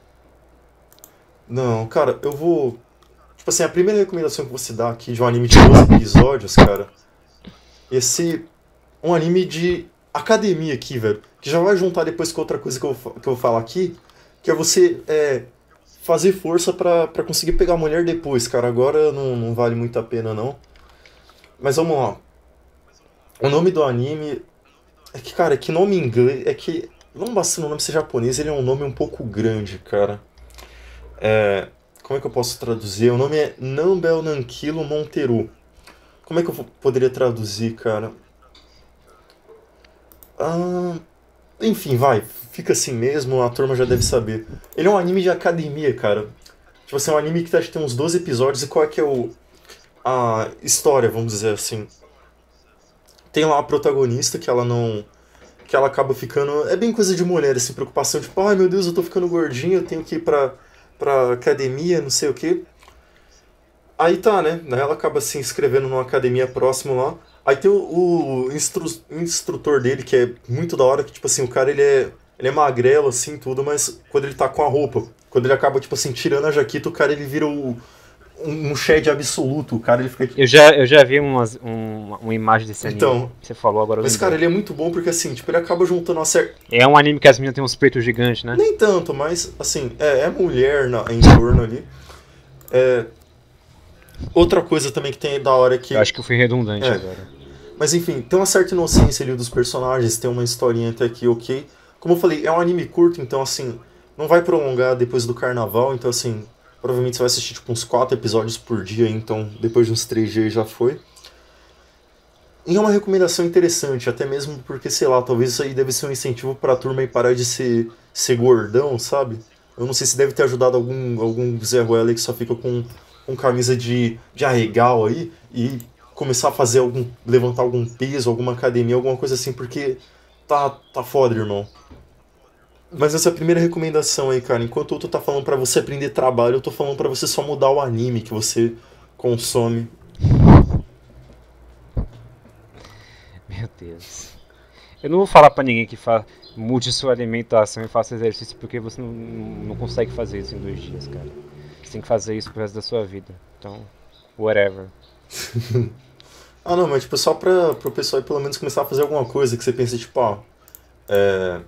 Não, cara, eu vou. Tipo assim, a primeira recomendação que eu vou se dar aqui de um anime de 12 episódios, cara, ia ser um anime de academia aqui, velho. Que já vai juntar depois com outra coisa que eu vou falar aqui, que é você fazer força pra conseguir pegar a mulher depois, cara. Agora não vale muito a pena, não. Mas vamos lá. O nome do anime. É que, cara, que nome em inglês. É que. Não basta o nome ser japonês, ele é um nome um pouco grande, cara. Como é que eu posso traduzir? O nome é Nambel Nankilo Monteru. Como é que eu poderia traduzir, cara? Enfim, vai. Fica assim mesmo, a turma já deve saber. Ele é um anime de academia, cara. Tipo assim, é um anime que acho que tem uns 12 episódios. E qual é que é a história, vamos dizer assim? Tem lá a protagonista que ela não... Que ela acaba ficando... É bem coisa de mulher, assim, preocupação. Tipo, ai meu Deus, eu tô ficando gordinha, eu tenho que ir pra academia, não sei o quê. Aí tá, né? Ela acaba se inscrevendo numa academia próximo lá. Aí tem o instrutor dele, que é muito da hora, que, tipo assim, o cara, ele é magrelo, assim, tudo, mas quando ele tá com a roupa, quando ele acaba, tipo assim, tirando a jaqueta, o cara, ele vira um shed absoluto. O cara, ele fica... Eu já vi uma imagem desse anime. Então, Você falou agora. mas, cara, ele é muito bom porque, assim, tipo, ele acaba juntando uma certa... É um anime que as meninas têm uns peitos gigantes, né? Nem tanto, mas, assim, é mulher em torno ali. Outra coisa também que tem da hora é que... Eu acho que eu fui redundante agora. Mas enfim, tem uma certa inocência ali dos personagens, tem uma historinha até aqui ok. Como eu falei, é um anime curto, então assim, não vai prolongar depois do carnaval, então assim, provavelmente você vai assistir tipo uns 4 episódios por dia, então depois de uns 3 dias já foi. E é uma recomendação interessante, até mesmo porque, sei lá, talvez isso aí deve ser um incentivo pra turma aí parar de ser gordão, sabe? Eu não sei se deve ter ajudado algum Zé Ruela que só fica com camisa de arregal aí, e começar a fazer levantar algum peso, alguma academia, alguma coisa assim, porque tá foda, irmão. Mas essa é a primeira recomendação aí, cara. Enquanto o outro tá falando pra você aprender trabalho, eu tô falando pra você só mudar o anime que você consome. Meu Deus. Eu não vou falar pra ninguém que mude sua alimentação e faça exercício, porque você não consegue fazer isso em 2 dias, cara. Você tem que fazer isso pro resto da sua vida. Então, whatever. Ah, não, mas tipo, só pro pessoal aí pelo menos começar a fazer alguma coisa que você pense, tipo, é.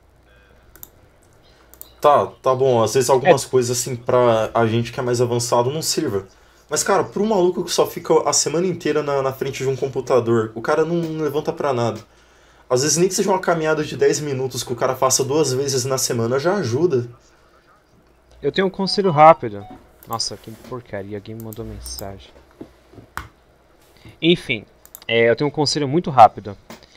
Tá bom, às vezes É, algumas coisas assim pra a gente que é mais avançado não sirva. Mas, cara, pro maluco que só fica a semana inteira na frente de um computador, o cara não levanta pra nada. Às vezes nem que seja uma caminhada de 10 minutos que o cara faça 2 vezes na semana já ajuda. eu tenho um conselho rápido. Nossa, que porcaria, alguém me mandou mensagem. Enfim, eu tenho um conselho muito rápido.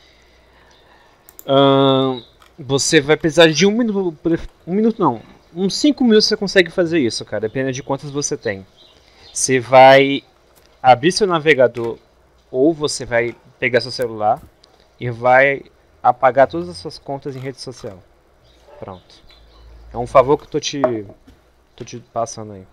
Você vai precisar de 1 minuto. 1 minuto não. Uns 5 minutos você consegue fazer isso, cara. Dependendo de quantos você tem. Você vai abrir seu navegador ou você vai pegar seu celular e vai apagar todas as suas contas em rede social. Pronto. É um favor que eu tô te passando aí.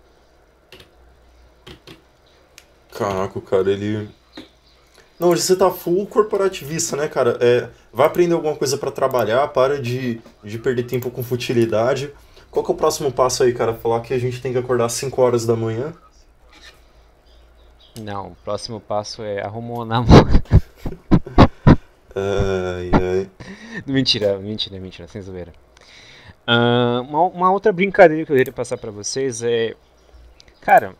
Caraca, cara, ele. Não, hoje você tá full corporativista, né, cara? Vai aprender alguma coisa pra trabalhar, para de perder tempo com futilidade. Qual que é o próximo passo aí, cara? Falar que a gente tem que acordar às 5 horas da manhã? Não, o próximo passo é arrumar um namoro. Ai, ai. Mentira, sem zoeira. Uma outra brincadeira que eu queria passar pra vocês é. Cara,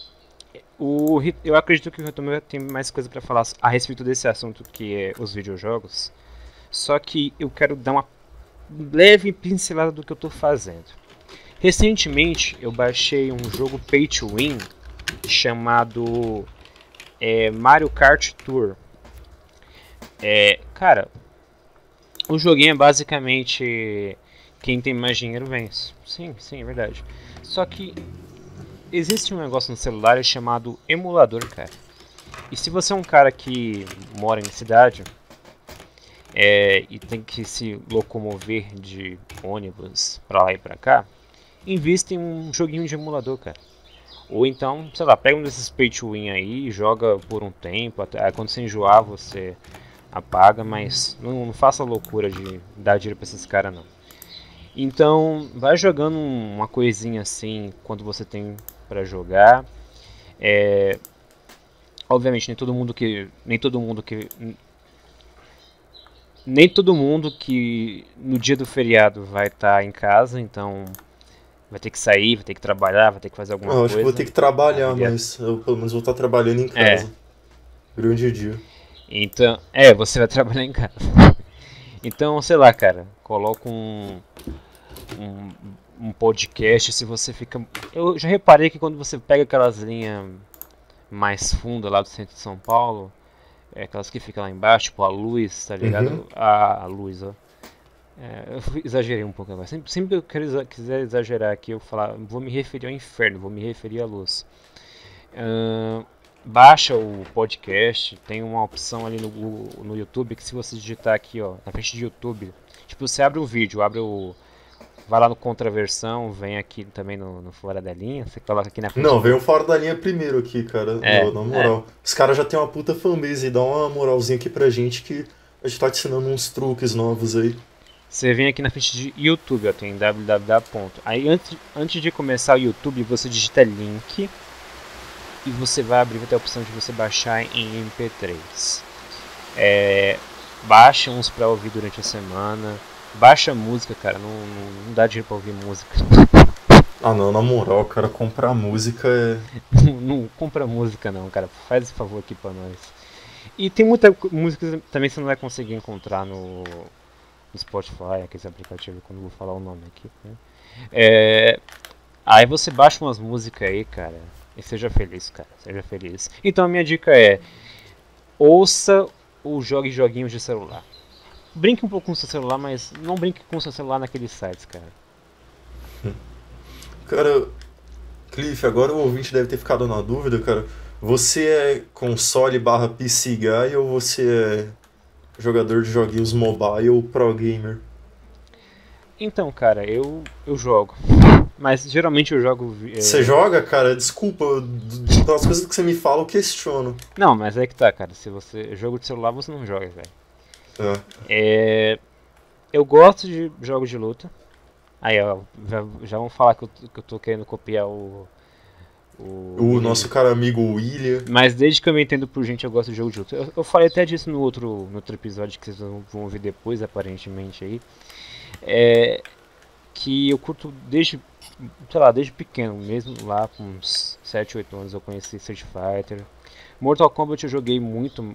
eu acredito que o Hitomi tem mais coisa pra falar a respeito desse assunto que é os videojogos. Só que eu quero dar uma leve pincelada do que eu tô fazendo. Recentemente eu baixei um jogo Pay to Win chamado Mario Kart Tour. Cara, o joguinho é basicamente quem tem mais dinheiro vence. Sim, é verdade. Só que existe um negócio no celular chamado emulador, cara. E se você é um cara que mora em cidade e tem que se locomover de ônibus pra lá e pra cá, invista em um joguinho de emulador, cara. Ou então, sei lá, pega um desses pay to win aí, joga por um tempo, até quando você enjoar você apaga, mas não faça loucura de dar dinheiro pra esses caras não. Então, vai jogando uma coisinha assim quando você tem pra jogar. Obviamente nem todo mundo que no dia do feriado vai estar em casa, então vai ter que sair, vai ter que trabalhar, vai ter que fazer alguma Eu coisa. acho que vou ter que trabalhar, Aí, mas eu pelo menos vou estar trabalhando em casa. Grande dia. Então, você vai trabalhar em casa. Então, sei lá, cara, coloca um podcast, se você fica... Eu já reparei que quando você pega aquelas linhas mais fundas lá do centro de São Paulo, aquelas que ficam lá embaixo, tipo a luz, tá ligado? Uhum. A luz, ó. Eu exagerei um pouco agora. Sempre que eu quiser exagerar aqui, eu falar, vou me referir ao inferno, vou me referir à luz. Baixa o podcast, tem uma opção ali no YouTube que se você digitar aqui, ó, na frente de YouTube, tipo, você abre o vídeo, vai lá no Contraversão, vem aqui também no Fora da Linha, você coloca aqui na frente. Não, veio um fora da linha primeiro aqui, cara, na moral. Os caras já tem uma puta fanbase e dá uma moralzinha aqui pra gente que a gente tá te ensinando uns truques novos aí. Você vem aqui na frente de YouTube, ó, tem www. Aí antes de começar o YouTube, você digita link e você vai ter a opção de você baixar em MP3. Baixa uns pra ouvir durante a semana. Baixa música, cara, não dá dinheiro pra ouvir música. Ah não, na moral, cara, comprar música Não compra música não, cara, faz esse favor aqui pra nós. E tem muita música também que você não vai conseguir encontrar no Spotify, aqueles aplicativos, quando eu vou falar o nome aqui, né? Aí você baixa umas músicas aí, cara, e seja feliz, cara, seja feliz. Então a minha dica é, ouça ou jogue joguinhos de celular. Brinque um pouco com o seu celular, mas não brinque com o seu celular naqueles sites, cara. Cara, Cliff, agora o ouvinte deve ter ficado na dúvida, cara. Você é console barra PC guy ou você é jogador de joguinhos mobile pro gamer? Então, cara, eu jogo. Mas geralmente eu jogo. Você joga, cara? Desculpa, pelas coisas que você me fala, eu questiono. Não, mas é que tá, cara. Se você. Jogo de celular você não joga, velho. É. Eu gosto de jogos de luta. Aí, ó, já vão falar que eu tô querendo copiar O nosso cara amigo William. Mas desde que eu me entendo por gente, eu gosto de jogo de luta. Eu falei até disso no outro episódio que vocês vão ouvir depois, aparentemente aí. Que eu curto desde, sei lá, desde pequeno, mesmo lá com uns 7, 8 anos eu conheci Street Fighter. Mortal Kombat eu joguei muito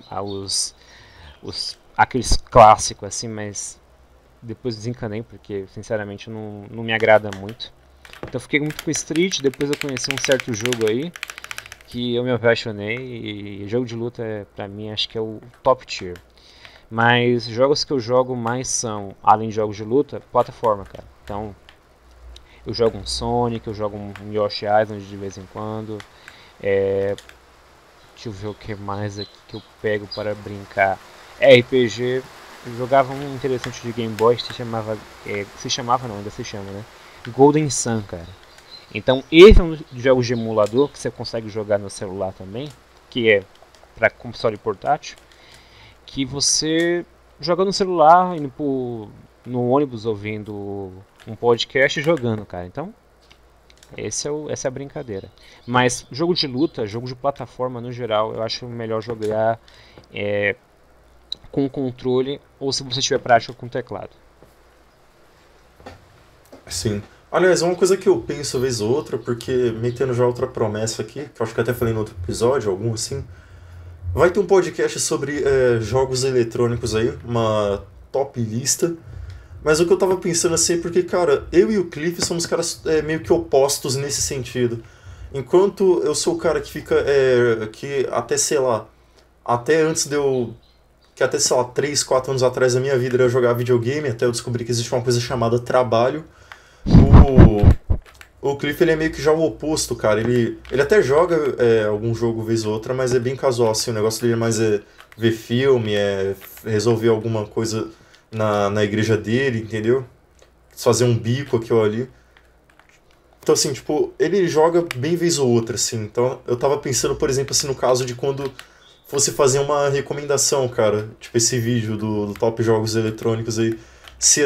aqueles clássicos assim, mas depois desencanei porque sinceramente não me agrada muito. Então fiquei muito com Street, depois eu conheci um certo jogo aí que eu me apaixonei e jogo de luta pra mim acho que é o top tier. Mas jogos que eu jogo mais são, além de jogos de luta, plataforma, cara. Então eu jogo um Sonic, eu jogo um Yoshi Island de vez em quando. Deixa eu ver o que mais aqui que eu pego para brincar. RPG, eu jogava um interessante de Game Boy que ainda se chama, né? Golden Sun, cara. Então esse é um dos jogos de emulador que você consegue jogar no celular também, que é para console portátil, que você joga no celular, indo no ônibus ouvindo um podcast e jogando, cara. Então essa é a brincadeira. Mas jogo de luta, jogo de plataforma no geral, eu acho melhor jogar com controle ou se você tiver prática com teclado. Sim. Aliás, uma coisa que eu penso vez ou outra, porque metendo já outra promessa aqui, que eu acho que até falei no outro episódio, algum assim, vai ter um podcast sobre jogos eletrônicos aí, uma top lista. Mas o que eu tava pensando assim, porque, cara, eu e o Cliff somos caras meio que opostos nesse sentido. Enquanto eu sou o cara que fica, que até, sei lá, até antes de eu... Que até, sei lá, 3, 4 anos atrás da minha vida era jogar videogame, até eu descobri que existe uma coisa chamada trabalho. O Cliff, ele é meio que já o oposto, cara. Ele até joga algum jogo vez ou outra, mas é bem casual, assim. O negócio dele é mais ver filme, resolver alguma coisa na igreja dele, entendeu? Fazer um bico aqui ou ali. Então, assim, tipo, ele joga bem vez ou outra, assim. Então, eu tava pensando, por exemplo, assim, no caso de quando fosse fazer uma recomendação, cara. Tipo, esse vídeo do Top Jogos Eletrônicos aí. Se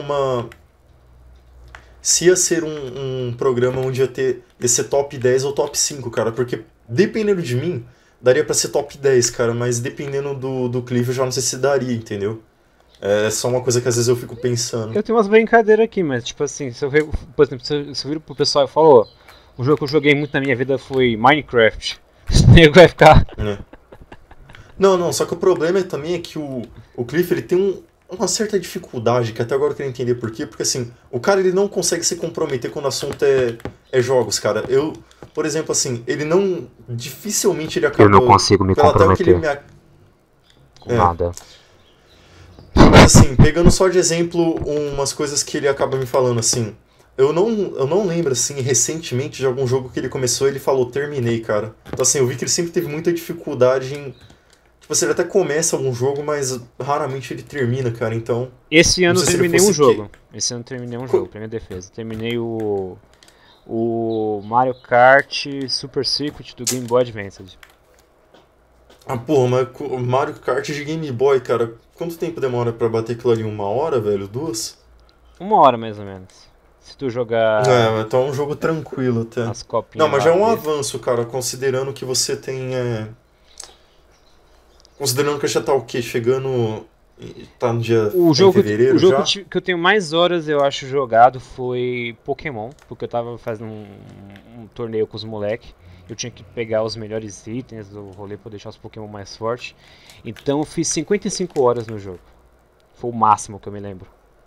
ia ser um programa onde ia ser top 10 ou top 5, cara. Porque, dependendo de mim, daria pra ser top 10, cara. Mas dependendo do Cliff, eu já não sei se daria, entendeu? É só uma coisa que às vezes eu fico pensando. Eu tenho umas brincadeiras aqui, mas tipo assim, por exemplo, se eu viro pro pessoal e falo, um jogo que eu joguei muito na minha vida foi Minecraft. O nego vai ficar... Não, só que o problema também é que o Cliff, ele tem uma certa dificuldade, que até agora eu quero entender por quê, porque assim, o cara ele não consegue se comprometer quando o assunto é jogos, cara. Por exemplo, assim, dificilmente ele acaba... Eu não consigo me comprometer com nada. Mas assim, pegando só de exemplo umas coisas que ele acaba me falando, assim, eu não lembro, assim, recentemente de algum jogo que ele começou e ele falou, terminei, cara. Então assim, eu vi que ele sempre teve muita dificuldade em... Tipo assim, ele até começa algum jogo, mas raramente ele termina, cara, então... Esse ano eu terminei um jogo. Esse ano eu terminei um jogo, pra minha defesa. Terminei o Mario Kart Super Circuit do Game Boy Advance. Ah, porra, mas o Mario Kart de Game Boy, cara, quanto tempo demora pra bater aquilo ali? 1 hora, velho? 2? 1 hora, mais ou menos. Se tu jogar... então é um jogo tranquilo até. As copinhas. Não, mas já é um avanço, cara, considerando que você tem... Considerando que já tá o quê? Chegando... Tá no dia em fevereiro já? O jogo que eu tenho mais horas, eu acho, jogado foi Pokémon, porque eu tava fazendo um torneio com os moleques. Eu tinha que pegar os melhores itens do rolê pra deixar os Pokémon mais fortes. Então eu fiz 55 horas no jogo. Foi o máximo que eu me lembro.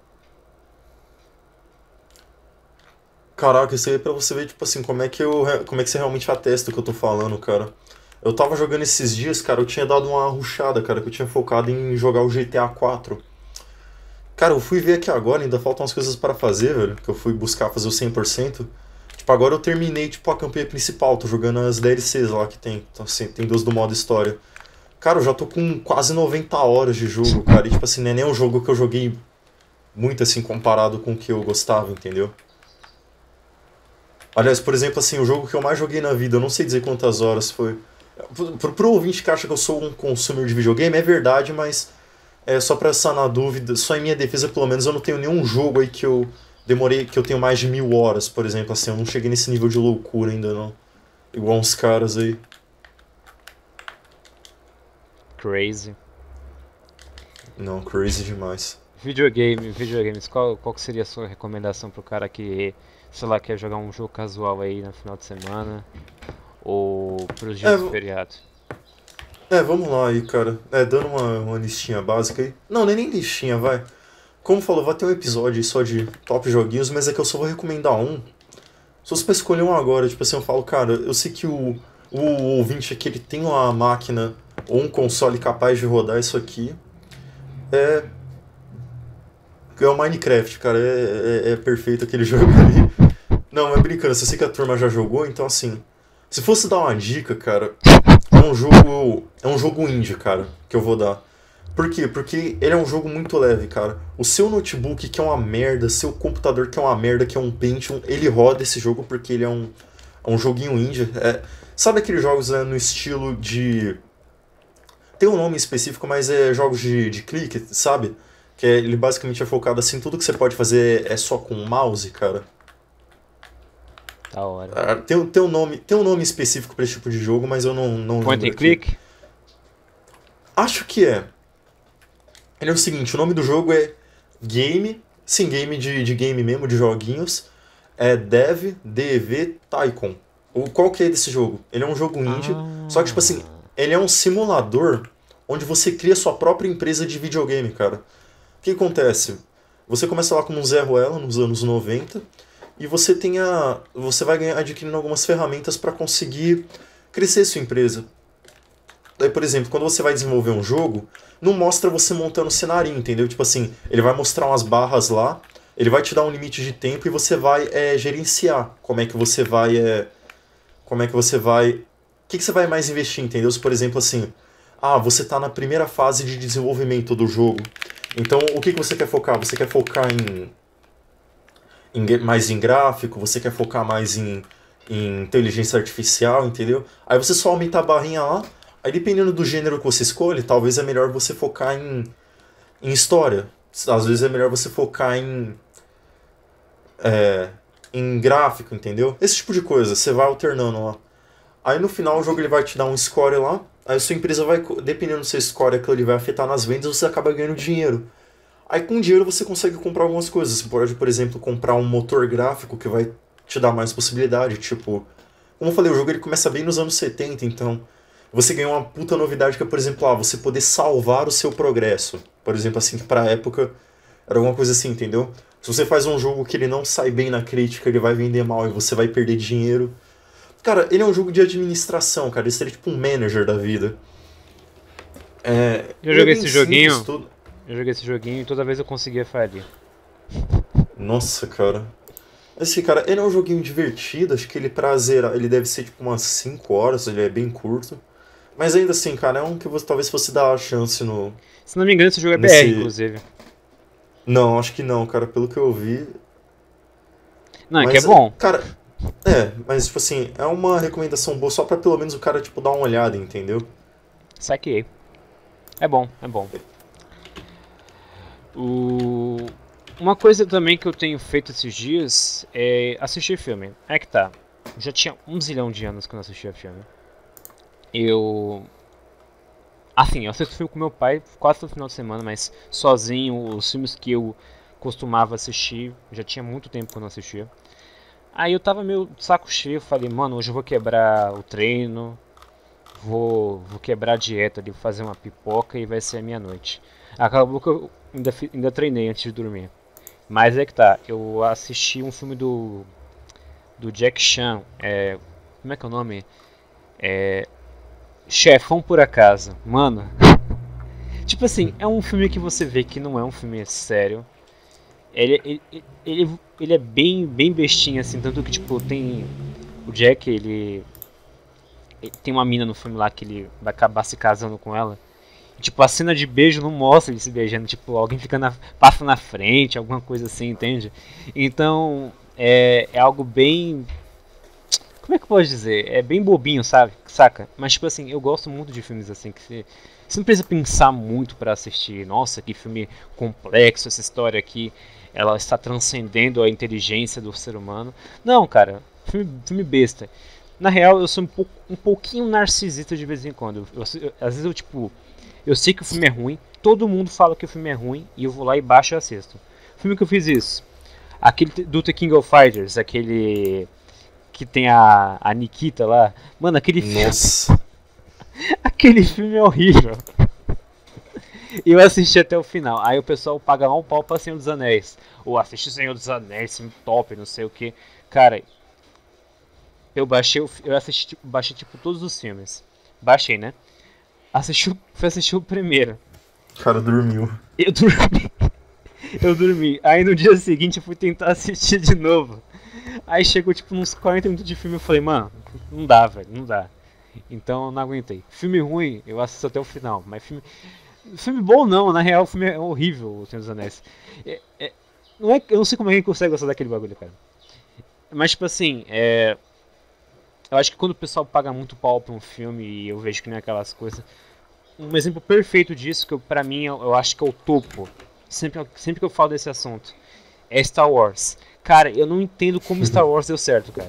Caraca, isso aí é pra você ver, tipo assim, como é que você realmente atesta o que eu tô falando, cara. Eu tava jogando esses dias, cara, eu tinha dado uma rushada, cara, que eu tinha focado em jogar o GTA 4. Cara, eu fui ver aqui agora, ainda faltam umas coisas para fazer, velho, que eu fui buscar fazer o 100%. Tipo, agora eu terminei, tipo, a campanha principal, tô jogando as DLCs lá que tem. Então, assim, tem duas do modo história. Cara, eu já tô com quase 90 horas de jogo, cara. E, tipo assim, não é nem um jogo que eu joguei muito, assim, comparado com o que eu gostava, entendeu? Aliás, por exemplo, assim, o jogo que eu mais joguei na vida, eu não sei dizer quantas horas foi. Pro ouvinte que acha que eu sou um consumidor de videogame, é verdade, mas só pra sanar a dúvida, só em minha defesa, pelo menos, eu não tenho nenhum jogo aí que eu demorei, que eu tenho mais de 1000 horas, por exemplo, assim, eu não cheguei nesse nível de loucura ainda, não. Igual uns caras aí. Crazy. Não, crazy demais. Videogames, qual que seria a sua recomendação pro cara que, sei lá, quer jogar um jogo casual aí no final de semana? Ou pros dias do feriado? Vamos lá aí, cara. Dando uma listinha básica aí. Não, nem listinha, vai. Como falou, vai ter um episódio aí só de top joguinhos, mas é que eu só vou recomendar um. Se fosse pra escolher um agora, tipo assim, eu falo, cara, eu sei que o ouvinte aqui, ele tem uma máquina ou um console capaz de rodar isso aqui. É o Minecraft, cara. É perfeito aquele jogo ali. Não, mas brincando, eu sei que a turma já jogou, então assim. Se fosse dar uma dica, cara, é um jogo indie, cara, que eu vou dar. Por quê? Porque ele é um jogo muito leve, cara. O seu notebook, que é uma merda, seu computador, que é uma merda, que é um Pentium, ele roda esse jogo porque ele é um joguinho indie. Sabe aqueles jogos no estilo de... Tem um nome específico, mas é jogos de clique, sabe? Que ele basicamente é focado assim, tudo que você pode fazer é só com o mouse, cara. Da hora. Tem um nome específico pra esse tipo de jogo, mas eu não Point lembro and click? Acho que é. Ele é o seguinte, o nome do jogo é Game, sim, game de game mesmo, de joguinhos. É Dev Tycoon. Qual que é desse jogo? Ele é um jogo indie, só que tipo assim, ele é um simulador onde você cria sua própria empresa de videogame, cara. O que acontece? Você começa lá como um Zé Ruela nos anos 90 e você vai adquirindo algumas ferramentas para conseguir crescer sua empresa. Daí, por exemplo, quando você vai desenvolver um jogo, não mostra você montando o cenário, entendeu? Tipo assim, ele vai mostrar umas barras lá, ele vai te dar um limite de tempo e você vai gerenciar como é que você vai... O que você vai mais investir, entendeu? Se, por exemplo, assim, você está na primeira fase de desenvolvimento do jogo. Então, o que você quer focar? Você quer focar mais em gráfico? Você quer focar mais em inteligência artificial, entendeu? Aí você só aumenta a barrinha lá. Aí, dependendo do gênero que você escolhe, talvez é melhor você focar em história. Às vezes é melhor você focar em gráfico, entendeu? Esse tipo de coisa, você vai alternando lá. Aí no final o jogo ele vai te dar um score lá, aí a sua empresa vai, dependendo do seu score, aquilo ele vai afetar nas vendas, você acaba ganhando dinheiro. Aí com dinheiro você consegue comprar algumas coisas. Você pode, por exemplo, comprar um motor gráfico que vai te dar mais possibilidade. Tipo, como eu falei, o jogo ele começa bem nos anos 70, então você ganha uma puta novidade que é, por exemplo, você poder salvar o seu progresso. Por exemplo, assim, que pra época era alguma coisa assim, entendeu? Se você faz um jogo que ele não sai bem na crítica, ele vai vender mal e você vai perder dinheiro. Cara, ele é um jogo de administração, cara. Ele seria tipo um manager da vida. Eu joguei esse joguinho. Eu joguei esse joguinho e toda vez eu conseguia falir. Nossa, cara. Esse cara, ele é um joguinho divertido. Acho que ele pra zerar, ele deve ser tipo umas 5 horas. Ele é bem curto. Mas ainda assim, cara, é um que você talvez fosse dar a chance no... Se não me engano, esse jogo é BR, inclusive. Não, acho que não, cara. Pelo que eu vi... Não, é que é bom. Cara, mas tipo assim, é uma recomendação boa só pra pelo menos o cara, tipo, dar uma olhada, entendeu? Saquei. É bom, é bom. Uma coisa também que eu tenho feito esses dias é assistir filme. É que tá. Já tinha 1 zilhão de anos que eu não assistia filme. Assim, eu assisto filme com meu pai quase todo final de semana, mas sozinho, os filmes que eu costumava assistir, já tinha muito tempo que eu não assistia. Aí eu tava meio de saco cheio, falei, mano, hoje eu vou quebrar o treino, vou quebrar a dieta ali, vou fazer uma pipoca e vai ser a minha noite. Acabou que eu ainda treinei antes de dormir. Mas é que tá, eu assisti um filme do Jack Chan, como é que é o nome? Chefão por Acaso. Mano, tipo assim, é um filme que você vê que não é um filme sério. Ele é bem bestinha, assim, tanto que, tipo, tem... O Jack, ele tem uma mina no filme lá que ele vai acabar se casando com ela. E, tipo, a cena de beijo não mostra ele se beijando, tipo, alguém passa na frente, alguma coisa assim, entende? Então, é algo bem... Como é que eu posso dizer? É bem bobinho, sabe? Saca? Mas, tipo assim, eu gosto muito de filmes assim, que você não precisa pensar muito pra assistir. Nossa, que filme complexo, essa história aqui. Ela está transcendendo a inteligência do ser humano. Não, cara. Filme besta. Na real, eu sou um pouquinho narcisista de vez em quando. Às vezes eu, tipo... Eu sei que o filme é ruim. Todo mundo fala que o filme é ruim. E eu vou lá e baixo e assisto. O filme que eu fiz isso. Aquele do The King of Fighters. Aquele... Que tem a Nikita lá. Mano, aquele filme. Nossa. Aquele filme é horrível. E eu assisti até o final. Aí o pessoal paga um pau pra Senhor dos Anéis. Ou assiste Senhor dos Anéis, filme top, não sei o que. Cara, baixei tipo todos os filmes. Baixei, né? Fui assistir o primeiro. O cara dormiu. Eu dormi. Eu dormi. Aí no dia seguinte eu fui tentar assistir de novo. Aí chegou tipo uns 40 minutos de filme e eu falei, mano, não dá, velho, não dá. Então eu não aguentei. Filme ruim, eu assisto até o final. Mas filme bom não, na real o filme é horrível, o Senhor dos Anéis. Eu não sei como é que consegue gostar daquele bagulho, cara. Mas tipo assim, eu acho que quando o pessoal paga muito pau pra um filme e eu vejo que nem aquelas coisas. Um exemplo perfeito disso, que pra mim eu acho que é o topo. Sempre que eu falo desse assunto. É Star Wars. Cara, eu não entendo como Star Wars deu certo, cara.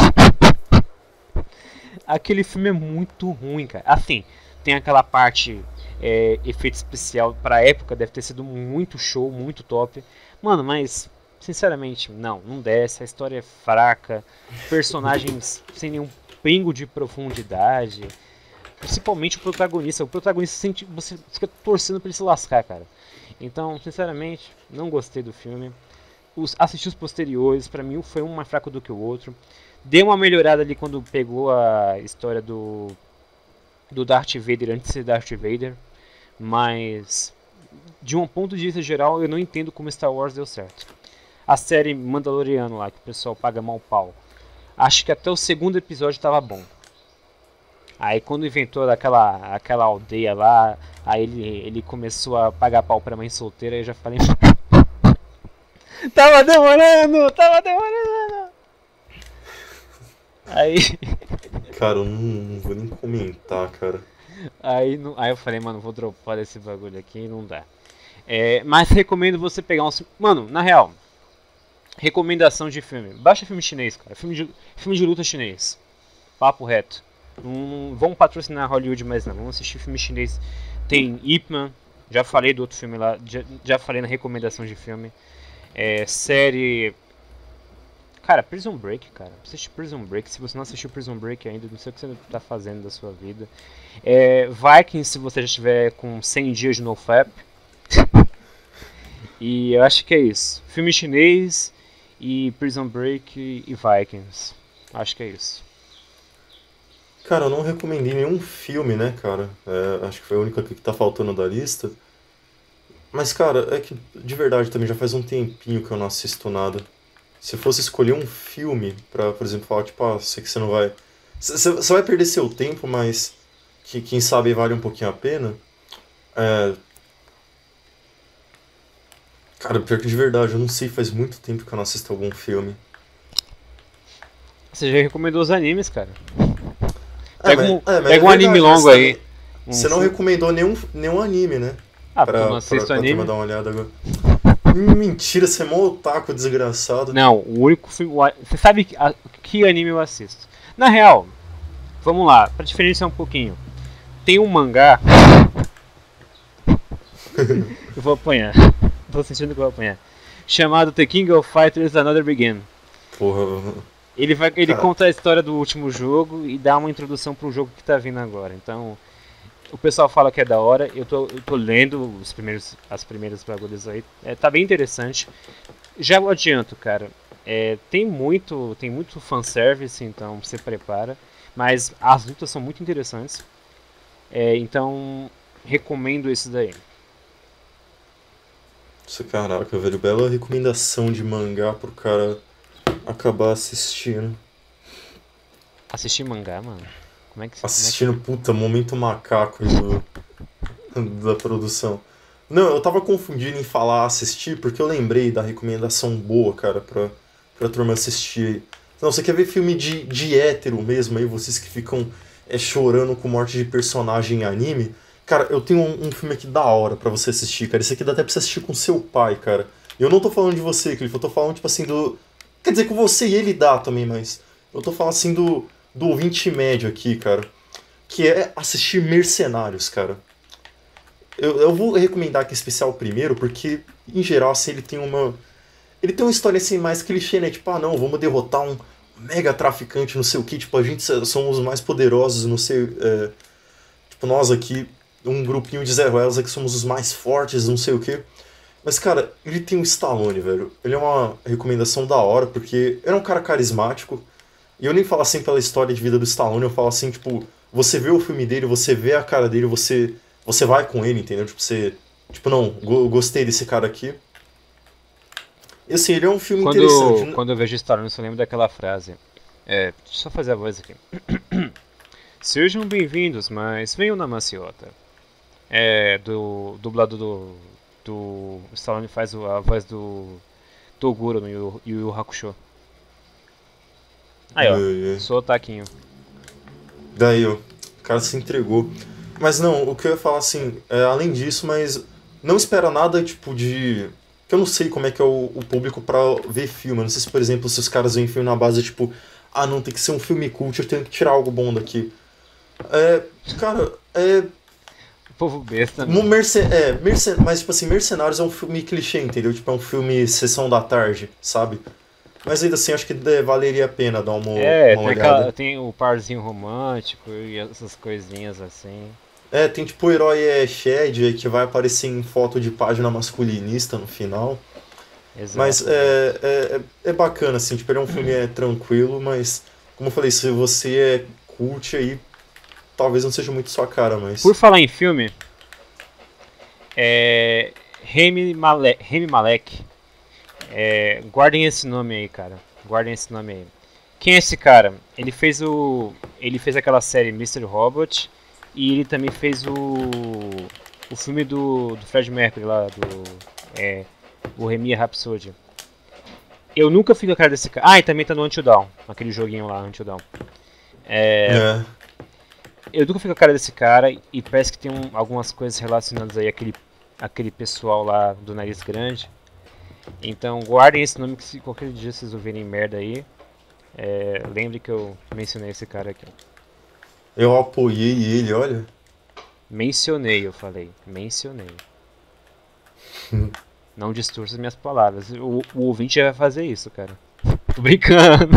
Aquele filme é muito ruim, cara. Assim, tem aquela parte efeito especial pra época, deve ter sido muito show, muito top. Mano, mas, sinceramente, não desce. A história é fraca. Personagens sem nenhum pingo de profundidade. Principalmente o protagonista. O protagonista você fica torcendo pra ele se lascar, cara. Então, sinceramente, não gostei do filme. Assisti os posteriores, pra mim foi um mais fraco do que o outro. Deu uma melhorada ali quando pegou a história do Darth Vader antes de ser Darth Vader. Mas, de um ponto de vista geral, eu não entendo como Star Wars deu certo. A série Mandaloriano lá, que o pessoal paga mal pau. Acho que até o segundo episódio tava bom. Aí quando inventou aquela aldeia lá, aí ele começou a pagar pau pra mãe solteira, aí eu já falei... Tava demorando! Aí... Cara, eu não vou nem comentar, cara. Aí eu falei, mano, vou dropar esse bagulho aqui, não dá. Mas recomendo você pegar uns... Mano, na real, recomendação de filme. Baixa filme chinês, cara. Filme de luta chinês. Papo reto. Não vamos patrocinar Hollywood mais não. Vamos assistir filme chinês. Tem Ip Man. Já falei do outro filme lá. Já falei na recomendação de filme. Série... Cara, Prison Break, cara. Assiste Prison Break. Se você não assistiu Prison Break ainda, não sei o que você tá fazendo da sua vida. Vikings, se você já estiver com 100 dias de NoFap. E eu acho que é isso. Filme chinês e Prison Break e Vikings. Acho que é isso. Cara, eu não recomendei nenhum filme, né, cara? Acho que foi a única que tá faltando da lista. Mas, cara, é que de verdade também já faz um tempinho que eu não assisto nada. Se fosse escolher um filme pra, por exemplo, falar, tipo, sei que você não vai... Você vai perder seu tempo, mas que quem sabe vale um pouquinho a pena. Cara, pior que de verdade, eu não sei, faz muito tempo que eu não assisto algum filme. Você já recomendou os animes, cara. Mas Pega um anime longo aí. Você não recomendou nenhum anime, né? Porque eu não assisto anime. Pra dar uma olhada agora. Mentira, você é mó otaku desgraçado. Não, o único filme... Você sabe que anime eu assisto. Na real, vamos lá, pra diferenciar um pouquinho. Tem um mangá... eu vou apanhar. Tô sentindo que eu vou apanhar. Chamado The King of Fighters Another Begin. Porra... Ele conta a história do último jogo e dá uma introdução pro jogo que tá vindo agora. Então, o pessoal fala que é da hora. Eu tô lendo as primeiras bagulhos aí. Tá bem interessante. Já eu adianto, cara. Tem muito fanservice, então você prepara. Mas as lutas são muito interessantes. Então, recomendo esse daí. Caraca, velho, bela recomendação de mangá pro cara acabar assistindo. Assistir mangá, mano. Como é que. Assistindo, puta, momento macaco aí da produção. Não, eu tava confundindo em falar assistir, porque eu lembrei da recomendação boa, cara, pra turma assistir aí. Não, você quer ver filme de hétero mesmo aí, vocês que ficam chorando com morte de personagem em anime? Cara, eu tenho um filme aqui da hora pra você assistir, cara. Esse aqui dá até pra você assistir com seu pai, cara. Eu não tô falando de você, Cliff, eu tô falando, tipo assim, do. Quer dizer, com você e ele dá também, mas. Eu tô falando assim do ouvinte médio aqui, cara. Que é assistir Mercenários, cara. Eu vou recomendar aqui em especial o primeiro, porque, em geral, assim, ele tem uma. Ele tem uma história assim mais clichê, né? Tipo, ah não, vamos derrotar um mega traficante, não sei o que, tipo, a gente somos os mais poderosos, não sei. Tipo, nós aqui, um grupinho de Zé Ruelas aqui somos os mais fortes, não sei o que. Mas, cara, ele tem um Stallone, velho. Ele é uma recomendação da hora, porque ele é um cara carismático. E eu nem falo assim pela história de vida do Stallone, eu falo assim, tipo, você vê o filme dele, você vê a cara dele, você vai com ele, entendeu? Tipo, você. Tipo, não, gostei desse cara aqui. E assim, ele é um filme interessante. Quando eu vejo Star Wars, eu lembro daquela frase. Deixa eu só fazer a voz aqui. Sejam bem-vindos, mas venham na maciota. Do dublado do Stallone faz a voz do Toguro no Yu Yu Hakusho. Aí, ó, sou o Taquinho. Daí, ó, o cara se entregou. Mas não, o que eu ia falar assim, além disso, mas não espera nada, tipo, de. Que eu não sei como é que é o público pra ver filme. Eu não sei se, por exemplo, se os caras veem filme na base, tipo, ah, não, tem que ser um filme cult, eu tenho que tirar algo bom daqui. Cara, Povo besta, no né? mas, tipo assim, Mercenários é um filme clichê, entendeu? Tipo, é um filme sessão da tarde, sabe? Mas ainda assim, acho que valeria a pena dar uma olhada. Tem o parzinho romântico e essas coisinhas assim. Tem tipo o herói Shed, que vai aparecer em foto de página masculinista no final. Exato, Mas exato. é bacana, assim, tipo, ele é um filme tranquilo, mas, como eu falei, se você é cult aí, talvez não seja muito sua cara, Por mas. falar em filme, Rami Malek. Guardem esse nome aí, cara. Guardem esse nome aí. Quem é esse cara? Ele fez aquela série Mr. Robot e ele também fez o filme do Fred Mercury lá, Bohemian Rhapsody. Eu nunca fui com a cara desse cara. Ah, e também tá no Until Dawn, aquele joguinho lá, Until Dawn. É. Eu nunca fui com a cara desse cara e parece que tem algumas coisas relacionadas aí àquele pessoal lá do nariz grande. Então guardem esse nome que se qualquer dia vocês ouvirem merda aí, lembre que eu mencionei esse cara aqui. Eu apoiei ele, olha. Mencionei, eu falei. Mencionei. Não distorça minhas palavras. O ouvinte vai fazer isso, cara. Tô brincando.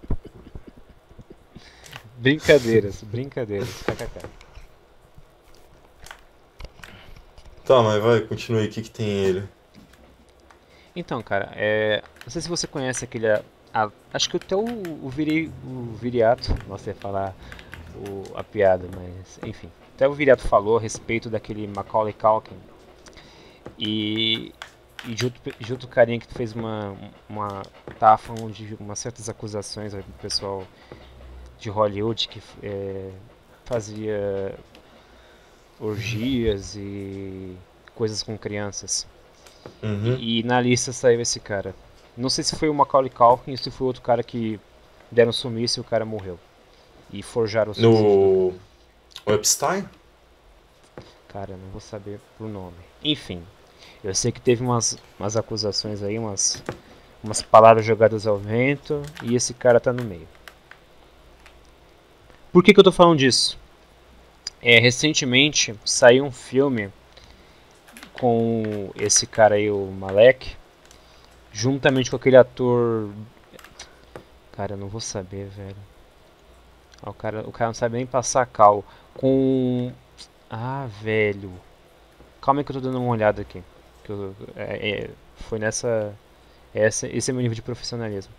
Brincadeiras, brincadeiras. KKK. Tá, mas vai, continue aí, o que que tem ele? Então, cara, não sei se você conhece aquele. Acho que até o Viriato. Nossa, ia falar a piada, mas enfim. Até o Viriato falou a respeito daquele Macaulay Culkin. E de outro carinha que fez tava falando de umas certas acusações do pessoal de Hollywood que fazia orgias e coisas com crianças. Uhum. E na lista saiu esse cara. Não sei se foi o Macaulay Culkin ou se foi outro cara que deram sumiço e o cara morreu. E forjaram o suicídio No. do O Epstein? cara, não vou saber por nome. Enfim, eu sei que teve umas acusações aí, umas palavras jogadas ao vento e esse cara tá no meio. Por que eu tô falando disso? Recentemente saiu um filme com esse cara aí, o Malek, juntamente com aquele ator. Cara, eu não vou saber, velho. O cara não sabe nem passar cal. Com. Ah, velho. Calma aí que eu tô dando uma olhada aqui. Foi nessa. Esse é meu nível de profissionalismo.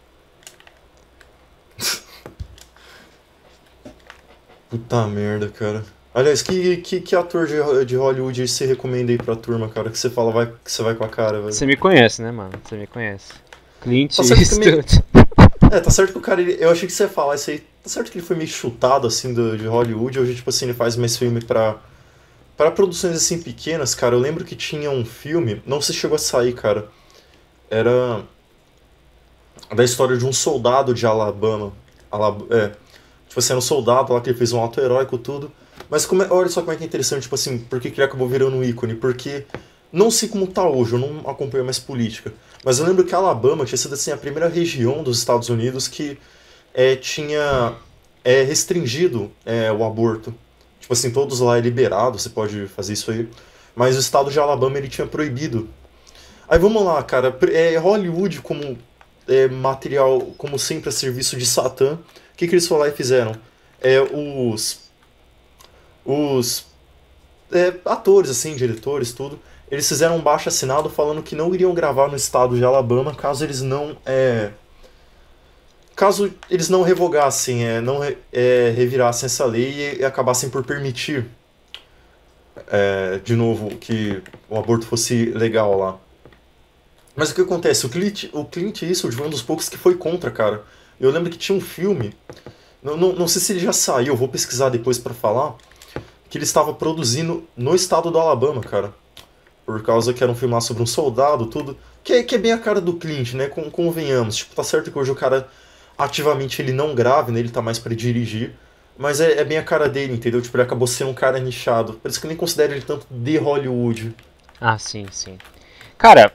Puta merda, cara. Aliás, que ator de Hollywood você recomenda aí pra turma, cara? Que você fala que você vai com a cara, velho. Você me conhece, né, mano? Você me conhece. Clint Tá certo que Eastwood. tá certo que o cara, eu achei que você ia falar isso aí. Tá certo que ele foi meio chutado, assim, de Hollywood. Hoje, tipo assim, ele faz mais filme pra produções, assim, pequenas, cara. Eu lembro que tinha um filme, não sei se chegou a sair, cara. Era da história de um soldado de Alabama. Tipo assim, era um soldado lá que ele fez um ato heróico, tudo. Mas olha só como é que é interessante, tipo assim, por que ele acabou virando um ícone? Porque, não sei como tá hoje, eu não acompanho mais política, mas eu lembro que Alabama tinha sido assim, a primeira região dos Estados Unidos que tinha restringido o aborto. Tipo assim, todos lá é liberado, você pode fazer isso aí. Mas o estado de Alabama ele tinha proibido. Aí vamos lá, cara. Hollywood como material, como sempre, a serviço de Satã. O que eles foram lá e fizeram? É, os atores, assim, diretores, tudo, eles fizeram um baixo-assinado falando que não iriam gravar no estado de Alabama caso eles não revogassem, não revirassem essa lei e acabassem por permitir, de novo, que o aborto fosse legal lá. Mas o que acontece? O Clint Eastwood foi um dos poucos que foi contra, cara. Eu lembro que tinha um filme, não sei se ele já saiu, eu vou pesquisar depois pra falar, que ele estava produzindo no estado do Alabama, cara. Por causa que era um filme lá sobre um soldado, tudo. Que é bem a cara do Clint, né? Convenhamos. Tipo, tá certo que hoje o cara ativamente ele não grave, né? Ele tá mais pra dirigir. Mas é bem a cara dele, entendeu? Tipo, ele acabou sendo um cara nichado. Por isso que eu nem considero ele tanto de Hollywood. Ah, sim, sim. Cara,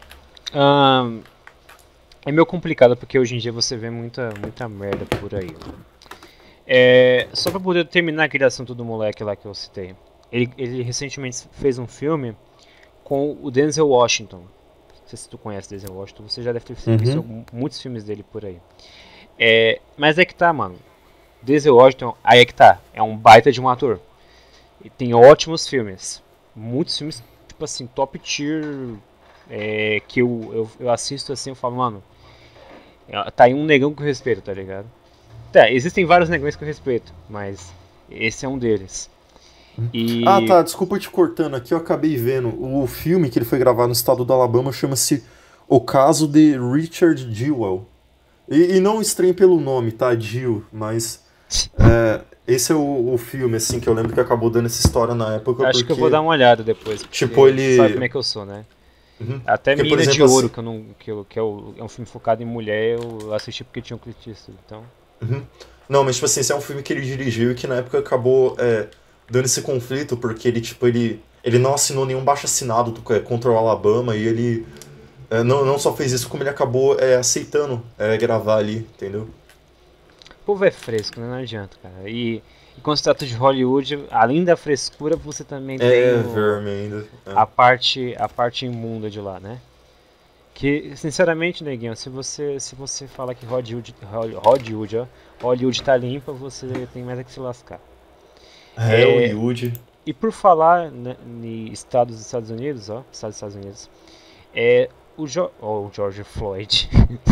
é meio complicado porque hoje em dia você vê muita merda por aí. Só pra poder terminar aquele assunto do moleque lá que eu citei. Ele recentemente fez um filme com o Denzel Washington. Não sei se tu conhece Denzel Washington, você já deve ter visto muitos filmes dele por aí. Mas é que tá, mano. Denzel Washington, aí é que tá. É um baita de um ator. E tem ótimos filmes. Muitos filmes, tipo assim, top tier. Que eu assisto assim, eu falo, mano. Tá aí um negão que eu respeito, tá ligado? Tá, existem vários negões que eu respeito, mas esse é um deles. E. Ah, tá, desculpa te cortando aqui, eu acabei vendo. O filme que ele foi gravar no estado do Alabama chama-se O Caso de Richard Jewell. E não estranho pelo nome, tá? Jill, mas esse é o filme, assim, que eu lembro que acabou dando essa história na época. Acho que eu vou dar uma olhada depois. Tipo, ele. Sabe como é que eu sou, né? Até Porque, por Mina de exemplo, Ouro, assim- que é um filme focado em mulher, eu assisti porque tinha um Clint Eastwood, então. Não, mas tipo assim, esse é um filme que ele dirigiu e que na época acabou dando esse conflito, porque ele não assinou nenhum baixo-assinado contra o Alabama e ele não só fez isso, como ele acabou aceitando gravar ali, entendeu? O povo é fresco, né? Não adianta, cara. E quando se trata de Hollywood, além da frescura, você também tem Verme ainda. a parte imunda de lá, né? Que, sinceramente, neguinho, se você fala que Hollywood tá limpa, você tem mais a que se lascar. Hollywood. E por falar, né, em Estados Unidos, Estados Unidos, o George Floyd.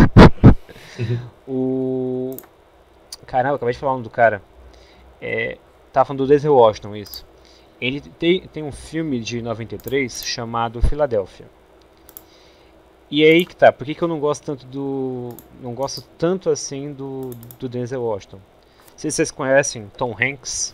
Caramba, acabei de falar o nome do cara. Tava falando do Denzel Washington, isso. Ele tem um filme de 93 chamado Filadélfia. E é aí que tá, por que eu não gosto tanto não gosto tanto assim do Denzel Washington? Não sei se vocês conhecem Tom Hanks.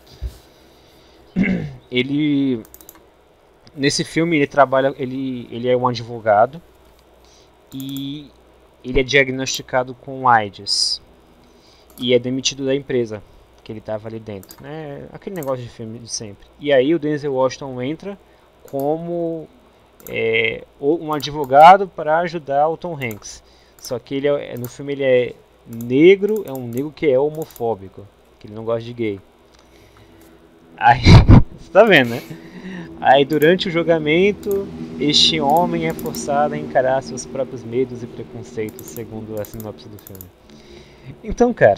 Ele nesse filme ele trabalha, ele é um advogado e ele é diagnosticado com AIDS e é demitido da empresa que ele estava ali dentro, né? Aquele negócio de filme de sempre. E aí o Denzel Washington entra como um advogado para ajudar o Tom Hanks. Só que no filme ele é negro, é um negro que é homofóbico, que ele não gosta de gay. Aí, você tá vendo, né? Aí durante o julgamento, este homem é forçado a encarar seus próprios medos e preconceitos, segundo a sinopse do filme. Então, cara,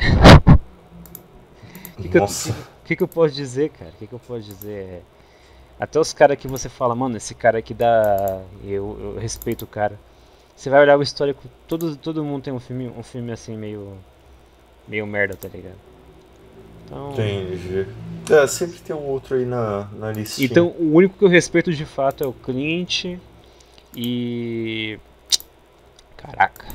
o que eu posso dizer, cara? O que eu posso dizer até os caras que você fala, mano, esse cara aqui dá. Eu respeito o cara. Você vai olhar o histórico, todo mundo tem um filme assim meio merda, tá ligado? Então. Entendi. É, sempre tem um outro aí na listinha. Então, o único que eu respeito de fato é o Clint e... Caraca.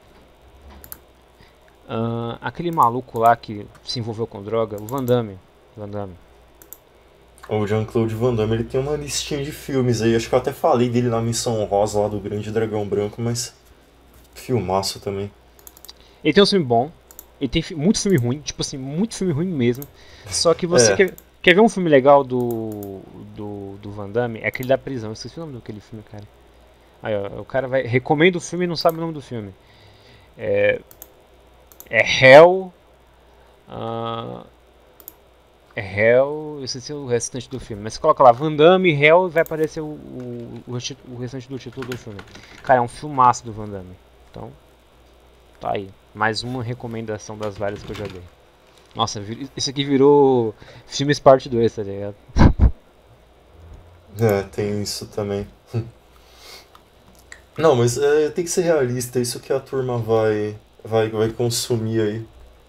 Aquele maluco lá que se envolveu com droga, o Van Damme. Van Damme. O Jean-Claude Van Damme, ele tem uma listinha de filmes aí. Acho que eu até falei dele na Missão Rosa lá do Grande Dragão Branco, mas filmaço também. Ele tem um filme bom, ele tem muito filme ruim, tipo assim, muito filme ruim mesmo. Só que você quer ver um filme legal do Van Damme? É aquele da prisão, eu esqueci o nome daquele filme, cara. Aí, ó, o cara recomenda o filme e não sabe o nome do filme. É Hell. Eu esqueci o restante do filme, mas você coloca lá Van Damme e Hell e vai aparecer o restante do título do filme. Cara, é um filmaço do Van Damme. Então, tá aí. Mais uma recomendação das várias que eu já dei. Nossa, isso aqui virou Filmes Parte 2, tá ligado? É, tem isso também. Não, mas tem que ser realista, isso que a turma vai consumir aí.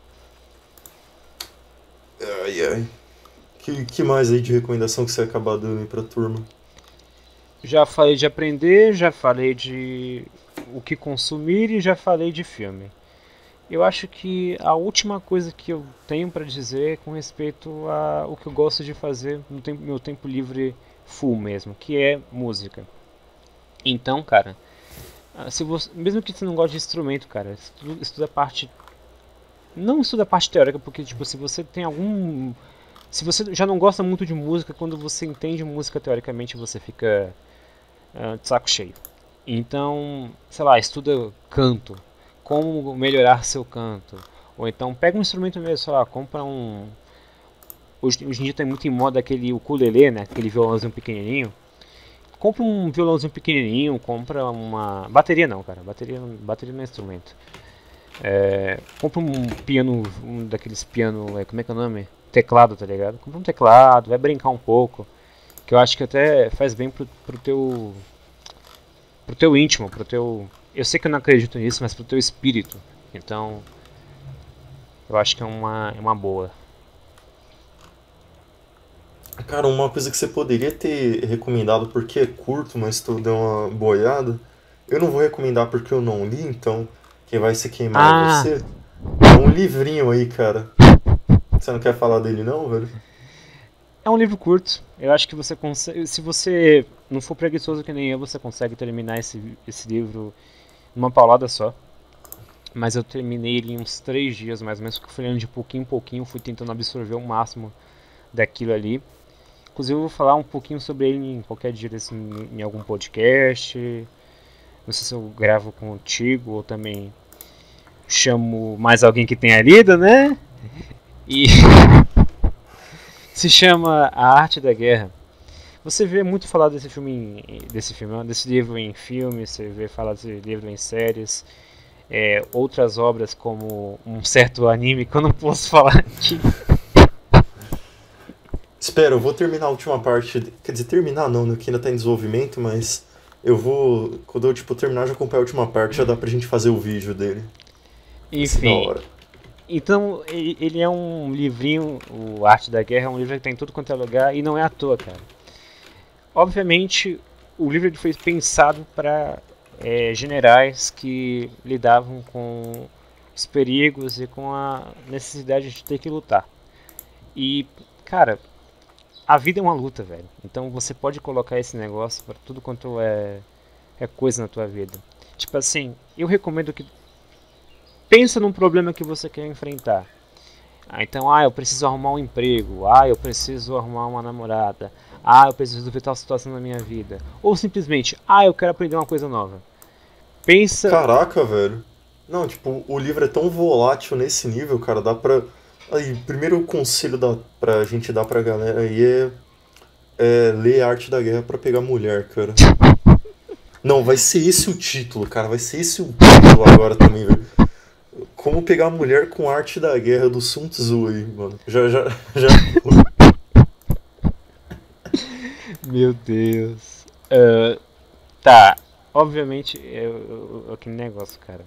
Ai, ai. Que mais aí de recomendação que você acaba dando aí pra turma? Já falei de aprender, já falei de o que consumir e já falei de filme. Eu acho que a última coisa que eu tenho pra dizer é com respeito a o que eu gosto de fazer no meu tempo livre full mesmo, que é música. Então, cara, se você, mesmo que você não goste de instrumento, cara, estuda a parte, não estuda a parte teórica, porque tipo, se você tem algum, se você já não gosta muito de música, quando você entende música teoricamente, você fica de saco cheio. Então, sei lá, estuda canto, como melhorar seu canto. Ou então pega um instrumento mesmo, sei lá, compra um. Hoje em dia tem muito em moda aquele ukulele, né? Aquele violãozinho pequenininho. Compra um violãozinho pequenininho, compra uma. Bateria não, cara. Bateria não é instrumento. Compra um piano, um daqueles piano. Como é que é o nome? Teclado, tá ligado? Compra um teclado, vai brincar um pouco. Que eu acho que até faz bem pro teu íntimo, pro teu. Eu sei que eu não acredito nisso, mas pro teu espírito. Então, eu acho que é uma boa. Cara, uma coisa que você poderia ter recomendado porque é curto, mas tu deu uma boiada. Eu não vou recomendar porque eu não li, então quem vai se queimar é Ah, você. É um livrinho aí, cara. Você não quer falar dele não, velho? é um livro curto. Eu acho que você consegue. Se você não for preguiçoso que nem eu, você consegue terminar esse livro numa paulada só. Mas eu terminei ele em uns 3 dias mais ou menos, fui lendo de pouquinho em pouquinho, fui tentando absorver o máximo daquilo ali. Inclusive eu vou falar um pouquinho sobre ele em qualquer dia assim, em algum podcast. Não sei se eu gravo contigo ou também chamo mais alguém que tenha lido, né? E se chama A Arte da Guerra. Você vê muito falar desse livro em filmes, você vê falar desse livro em séries, outras obras como um certo anime que eu não posso falar aqui. Espera, eu vou terminar a última parte. Quer dizer, terminar não, né? Que ainda tá em desenvolvimento, mas eu vou. Quando eu terminar, já acompanhar a última parte, já dá pra gente fazer o vídeo dele. Vai ser da Enfim, hora. então ele é um livrinho, o Arte da Guerra é um livro que tem em tudo quanto é lugar e não é à toa, cara. Obviamente, o livro ele foi pensado para generais que lidavam com os perigos e com a necessidade de ter que lutar. E, cara, a vida é uma luta, velho. Então você pode colocar esse negócio para tudo quanto é coisa na tua vida. Tipo assim, eu recomendo que pensa num problema que você quer enfrentar. Então, eu preciso arrumar um emprego. Eu preciso arrumar uma namorada. Eu preciso resolver tal situação na minha vida. Ou simplesmente, eu quero aprender uma coisa nova. Pensa. Caraca, velho. Não, tipo, o livro é tão volátil nesse nível, cara, dá pra. Aí, primeiro conselho pra gente dar pra galera aí é ler Arte da Guerra pra pegar mulher, cara. Não, vai ser esse o título, cara. Vai ser esse o título agora também, velho. Como pegar mulher com Arte da Guerra do Sun Tzu aí, mano. Já. Meu Deus. Tá. Obviamente, aquele negócio, cara.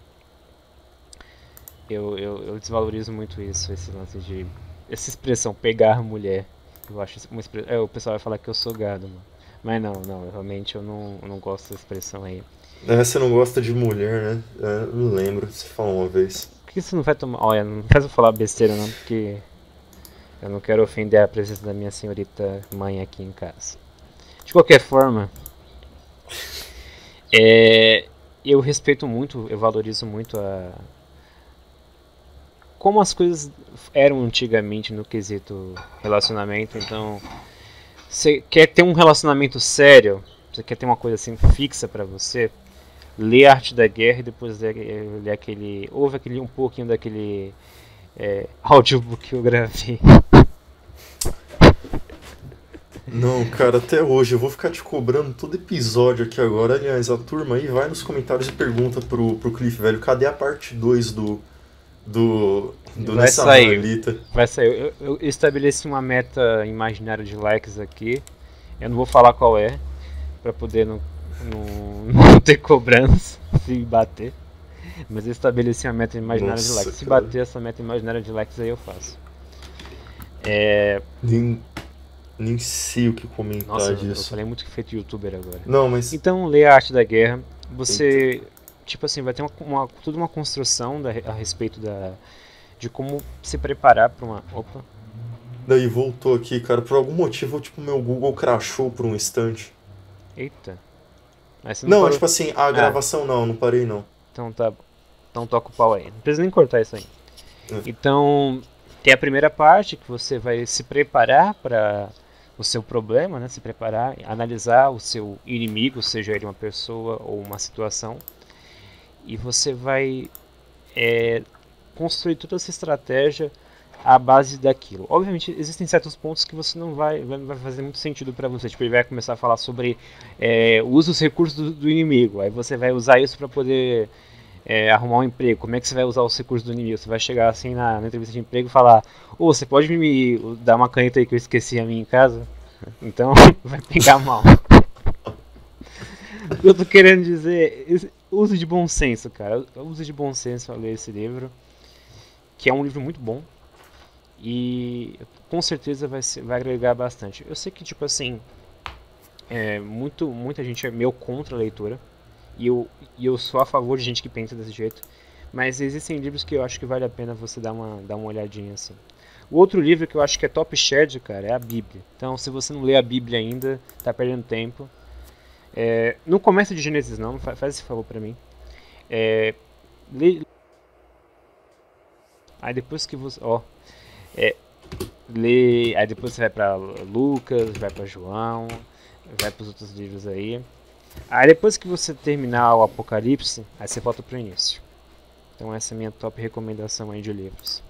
Eu desvalorizo muito isso, esse lance de. Essa expressão, pegar mulher. Eu acho uma expressão. O pessoal vai falar que eu sou gado, mano. Mas não, realmente eu não gosto dessa expressão aí. Você não gosta de mulher, né? Eu não lembro, você falou uma vez. Por que você não vai tomar. Olha, não faz eu falar besteira não, porque eu não quero ofender a presença da minha senhorita mãe aqui em casa. De qualquer forma, eu respeito muito, eu valorizo muito como as coisas eram antigamente no quesito relacionamento. Então, você quer ter um relacionamento sério, você quer ter uma coisa assim fixa pra você, lê a Arte da Guerra e depois lê aquele, ouve um pouquinho daquele audiobook que eu gravei. Não, cara, até hoje eu vou ficar te cobrando todo episódio aqui agora. Aliás, a turma aí vai nos comentários e pergunta pro Cliff, velho, cadê a parte 2 do Vai Nessa sair. Marlita? Vai sair. Eu estabeleci uma meta imaginária de likes aqui. Eu não vou falar qual é, pra poder não ter cobrança se bater. Mas eu estabeleci uma meta imaginária de Nossa, likes. Se cara. bater essa meta imaginária de likes aí eu faço. Nem sei o que comentar Nossa, eu disso. falei muito que feito youtuber agora. Não, mas. Então, lê a Arte da Guerra. Você, tipo assim, vai ter toda uma construção a respeito de como se preparar para uma... Opa. Daí voltou aqui, cara. Por algum motivo, tipo, meu Google crashou por um instante. Eita. Mas você Não, parou. tipo assim, a gravação não parei não. Então tá. Então toca o pau aí. Não precisa nem cortar isso aí. Então, tem a primeira parte que você vai se preparar para o seu problema, né? Se preparar, analisar o seu inimigo, seja ele uma pessoa ou uma situação. E você vai construir toda essa estratégia à base daquilo. Obviamente, existem certos pontos que você não vai fazer muito sentido para você. Tipo, ele vai começar a falar sobre usa os recursos do inimigo. Aí você vai usar isso para poder arrumar um emprego. Como é que você vai usar os recursos do inimigo? Você vai chegar assim na entrevista de emprego e falar: ô, você pode me dar uma caneta aí que eu esqueci a minha em casa? Então, vai pegar mal. O que eu tô querendo dizer, use de bom senso, cara. Use de bom senso ao ler esse livro, que é um livro muito bom. E com certeza vai agregar bastante. Eu sei que, tipo assim, muita gente é meio contra a leitura. E eu sou a favor de gente que pensa desse jeito. Mas existem livros que eu acho que vale a pena você dar uma olhadinha assim. O outro livro que eu acho que é top shed, cara, é a Bíblia. Então, se você não lê a Bíblia ainda, tá perdendo tempo. Não começa de Gênesis não, faz esse favor pra mim. Aí depois que você... lê, aí depois você vai pra Lucas, vai pra João, vai pros outros livros aí. Aí depois que você terminar o Apocalipse, aí você volta pro início. Então essa é a minha top recomendação aí de livros.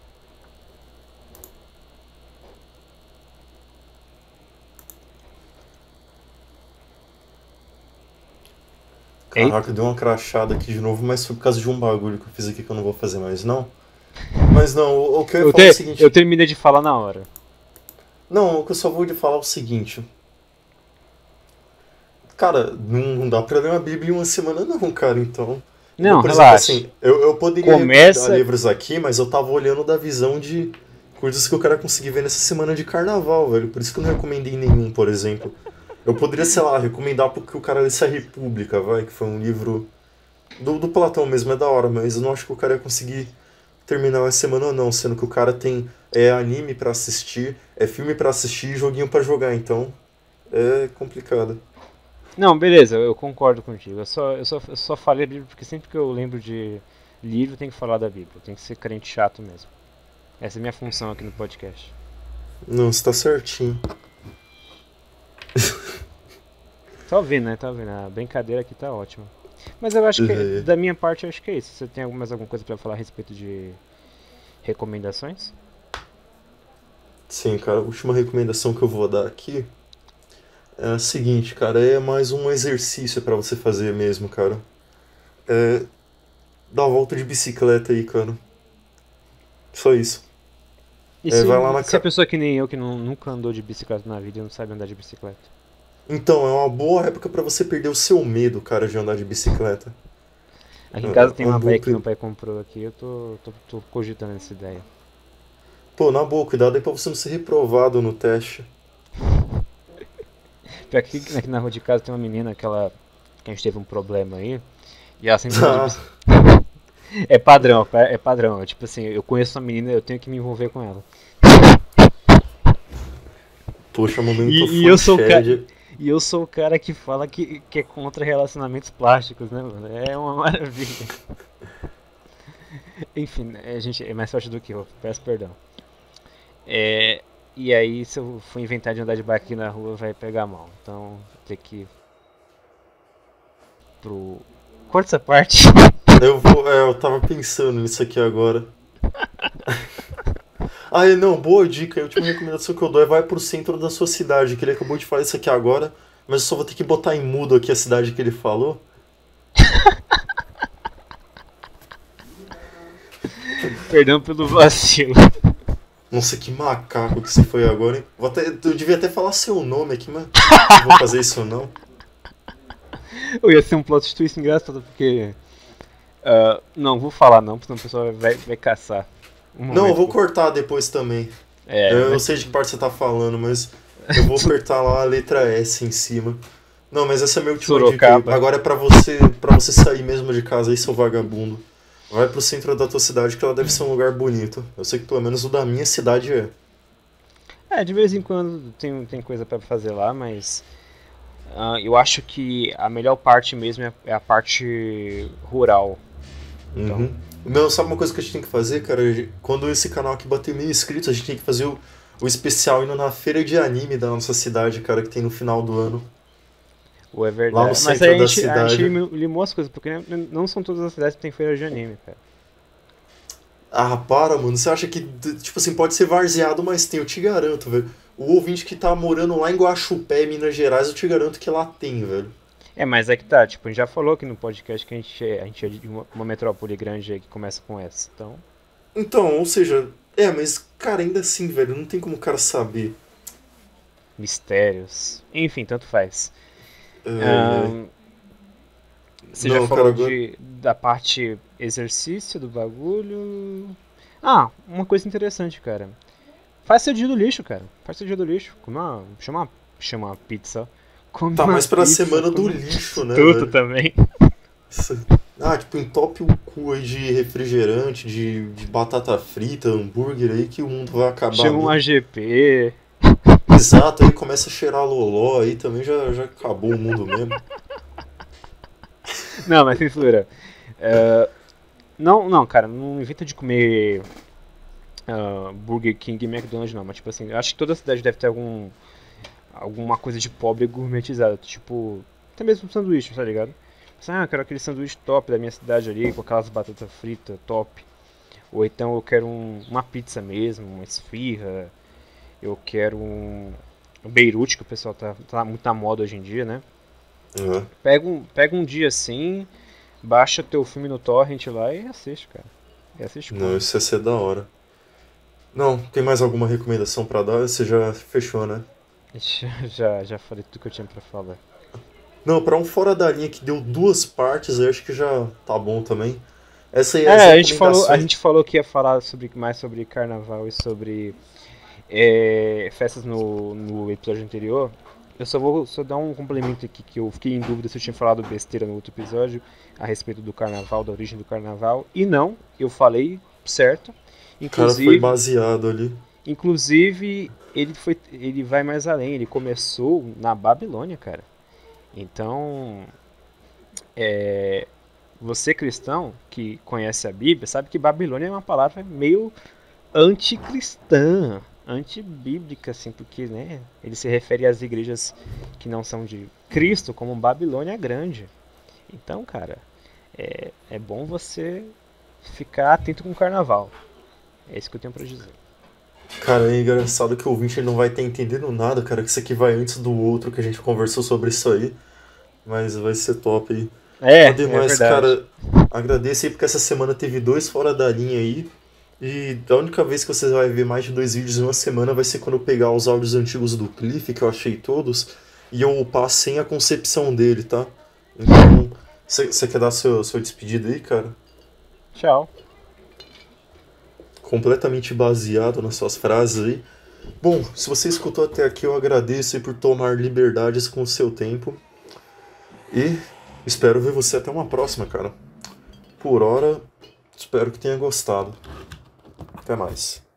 Caraca, deu uma crachada aqui de novo, mas foi por causa de um bagulho que eu fiz aqui que eu não vou fazer mais, não. Mas não, o que eu ia falar é o seguinte... Eu terminei de falar na hora. Não, o que eu só vou lhe falar é o seguinte... Cara, não dá pra ler uma Bíblia em uma semana não, cara, então... Não, por relaxa. exemplo, assim, eu poderia Começa... ler livros aqui, mas eu tava olhando da visão de coisas que eu quero conseguir ver nessa semana de carnaval, velho. Por isso que eu não recomendei nenhum, por exemplo. Eu poderia, sei lá, recomendar porque o cara lesse A República, vai, que foi um livro do Platão mesmo, é da hora, mas eu não acho que o cara ia conseguir terminar uma semana ou não, sendo que o cara tem anime pra assistir, filme pra assistir e joguinho pra jogar, então é complicado. Não, beleza, eu concordo contigo. Eu só falei Bíblia porque sempre que eu lembro de livro tem que falar da Bíblia. Tem que ser crente chato mesmo. Essa é a minha função aqui no podcast. Não, você tá certinho. Tá ouvindo, né? Tá ouvindo. A brincadeira aqui tá ótima. Mas eu acho que, da minha parte, eu acho que é isso. Você tem mais alguma coisa pra falar a respeito de recomendações? Sim, cara, a última recomendação que eu vou dar aqui é a seguinte, cara, é mais um exercício pra você fazer mesmo, cara. Dar uma volta de bicicleta aí, cara. Só isso. E se, vai lá na se a pessoa que nem eu, que nunca andou de bicicleta na vida e não sabe andar de bicicleta? Então, é uma boa época pra você perder o seu medo, cara, de andar de bicicleta. Aqui em casa tem uma Andou bike que meu pai comprou aqui, eu tô cogitando essa ideia. Pô, na boa, cuidado aí pra você não ser reprovado no teste. Pior que aqui na rua de casa tem uma menina que a gente teve um problema aí. E ela sempre Ah, tipo, é padrão, é padrão. Tipo assim, eu conheço uma menina, eu tenho que me envolver com ela. poxa, momento E eu sou o cara. Funcherd. E eu sou o cara que fala que é contra relacionamentos plásticos, né, mano? É uma maravilha. Enfim, a gente é mais forte do que eu, peço perdão. É, e aí, se eu for inventar de andar de bike na rua, vai pegar mal. Então, vou ter que ir pro. Corta essa parte. Eu tava pensando nisso aqui agora. Ah, não, boa dica. A última recomendação que eu dou é vai pro centro da sua cidade, que ele acabou de falar isso aqui agora, mas eu só vou ter que botar em mudo aqui a cidade que ele falou. Perdão pelo vacilo. Nossa, que macaco que você foi agora, hein? Eu devia até falar seu nome aqui, mas não vou fazer isso não. Eu ia ser um plot twist engraçado, porque. Não, vou falar não, senão o pessoal vai caçar. Um Não, eu vou momento. cortar depois também. Eu Mas sei de que parte você tá falando, mas eu vou apertar lá a letra S em cima. Não, mas essa é a minha última dica aí. Sorocaba. Agora é pra você sair mesmo de casa aí, seu vagabundo. Vai pro centro da tua cidade que ela deve ser um lugar bonito. Eu sei que pelo menos o da minha cidade é. De vez em quando tem coisa pra fazer lá, mas eu acho que a melhor parte mesmo é a parte rural. Então, Uhum. Meu, sabe uma coisa que a gente tem que fazer, cara? Quando esse canal aqui bater 1.000 inscritos, a gente tem que fazer o especial indo na feira de anime da nossa cidade, cara, que tem no final do ano. ou é Lá no verdade. Mas centro aí da a gente cidade. limou as coisas, porque não são todas as cidades que tem feira de anime, cara. Ah, para, mano. Você acha que, tipo assim, pode ser varzeado, mas tem, eu te garanto, velho. O ouvinte que tá morando lá em Guaxupé, Minas Gerais, eu te garanto que lá tem, velho. Mas é que tá, tipo, a gente já falou aqui no podcast que a gente é de uma metrópole grande aí que começa com S. Então, Então, ou seja, mas, cara, ainda assim, velho, não tem como o cara saber. mistérios. Enfim, tanto faz. Ai, ai. Ahn, Você já Não, cara, falou agora. da parte exercício do bagulho. Uma coisa interessante, cara. Faz seu dia do lixo, cara. Faz seu dia do lixo. Chama uma pizza. Come Tá uma mais pra pizza, semana do come lixo, né, tudo velho? também. Isso- Ah, tipo, entope o cu aí de refrigerante, de batata frita, hambúrguer aí, que o mundo vai acabar Chama um mesmo. AGP. Exato, aí começa a cheirar loló, aí também já acabou o mundo mesmo. Não, mas censura. Não, cara, não inventa de comer Burger King e McDonald's não, mas tipo assim, eu acho que toda cidade deve ter alguma coisa de pobre gourmetizada, tipo, até mesmo sanduíche, tá ligado? Assim, eu quero aquele sanduíche top da minha cidade ali, com aquelas batatas fritas top. Ou então eu quero uma pizza mesmo, uma esfirra, eu quero um Beirute, que o pessoal tá muito na moda hoje em dia, né? Uhum. Pega um dia assim, baixa teu filme no torrent lá e assiste, cara. E assiste Não, como? isso ia ser da hora. Não, tem mais alguma recomendação pra dar? Você já fechou, né? Já falei tudo que eu tinha pra falar. Não, pra um fora da linha que deu duas partes, eu acho que já tá bom também. Essa aí é as A recomendações. gente falou que ia falar mais sobre carnaval e sobre festas no episódio anterior. Eu só dar um complemento aqui que eu fiquei em dúvida se eu tinha falado besteira no outro episódio a respeito do carnaval, da origem do carnaval. E não, eu falei certo. O cara foi Inclusive, baseado ali. inclusive ele vai mais além. Ele começou na Babilônia, cara. Então, você cristão que conhece a Bíblia sabe que Babilônia é uma palavra meio anticristã, antibíblica, assim, porque, né, ele se refere às igrejas que não são de Cristo como Babilônia Grande. Então, cara, é bom você ficar atento com o carnaval. É isso que eu tenho pra dizer. Cara, é engraçado que o ouvinte ele não vai estar entendendo nada, cara, que isso aqui vai antes do outro que a gente conversou sobre isso aí. Mas vai ser top aí. É Ademais, verdade. cara, agradeço aí porque essa semana teve dois fora da linha aí. E a única vez que você vai ver mais de dois vídeos em uma semana vai ser quando eu pegar os áudios antigos do Cliff, que eu achei todos, e eu upar sem a concepção dele, tá? Então, você quer dar seu despedido aí, cara? Tchau. Completamente baseado nas suas frases aí. Bom, se você escutou até aqui, eu agradeço aí por tomar liberdades com o seu tempo. E espero ver você até uma próxima, cara. Por hora, espero que tenha gostado. Até mais.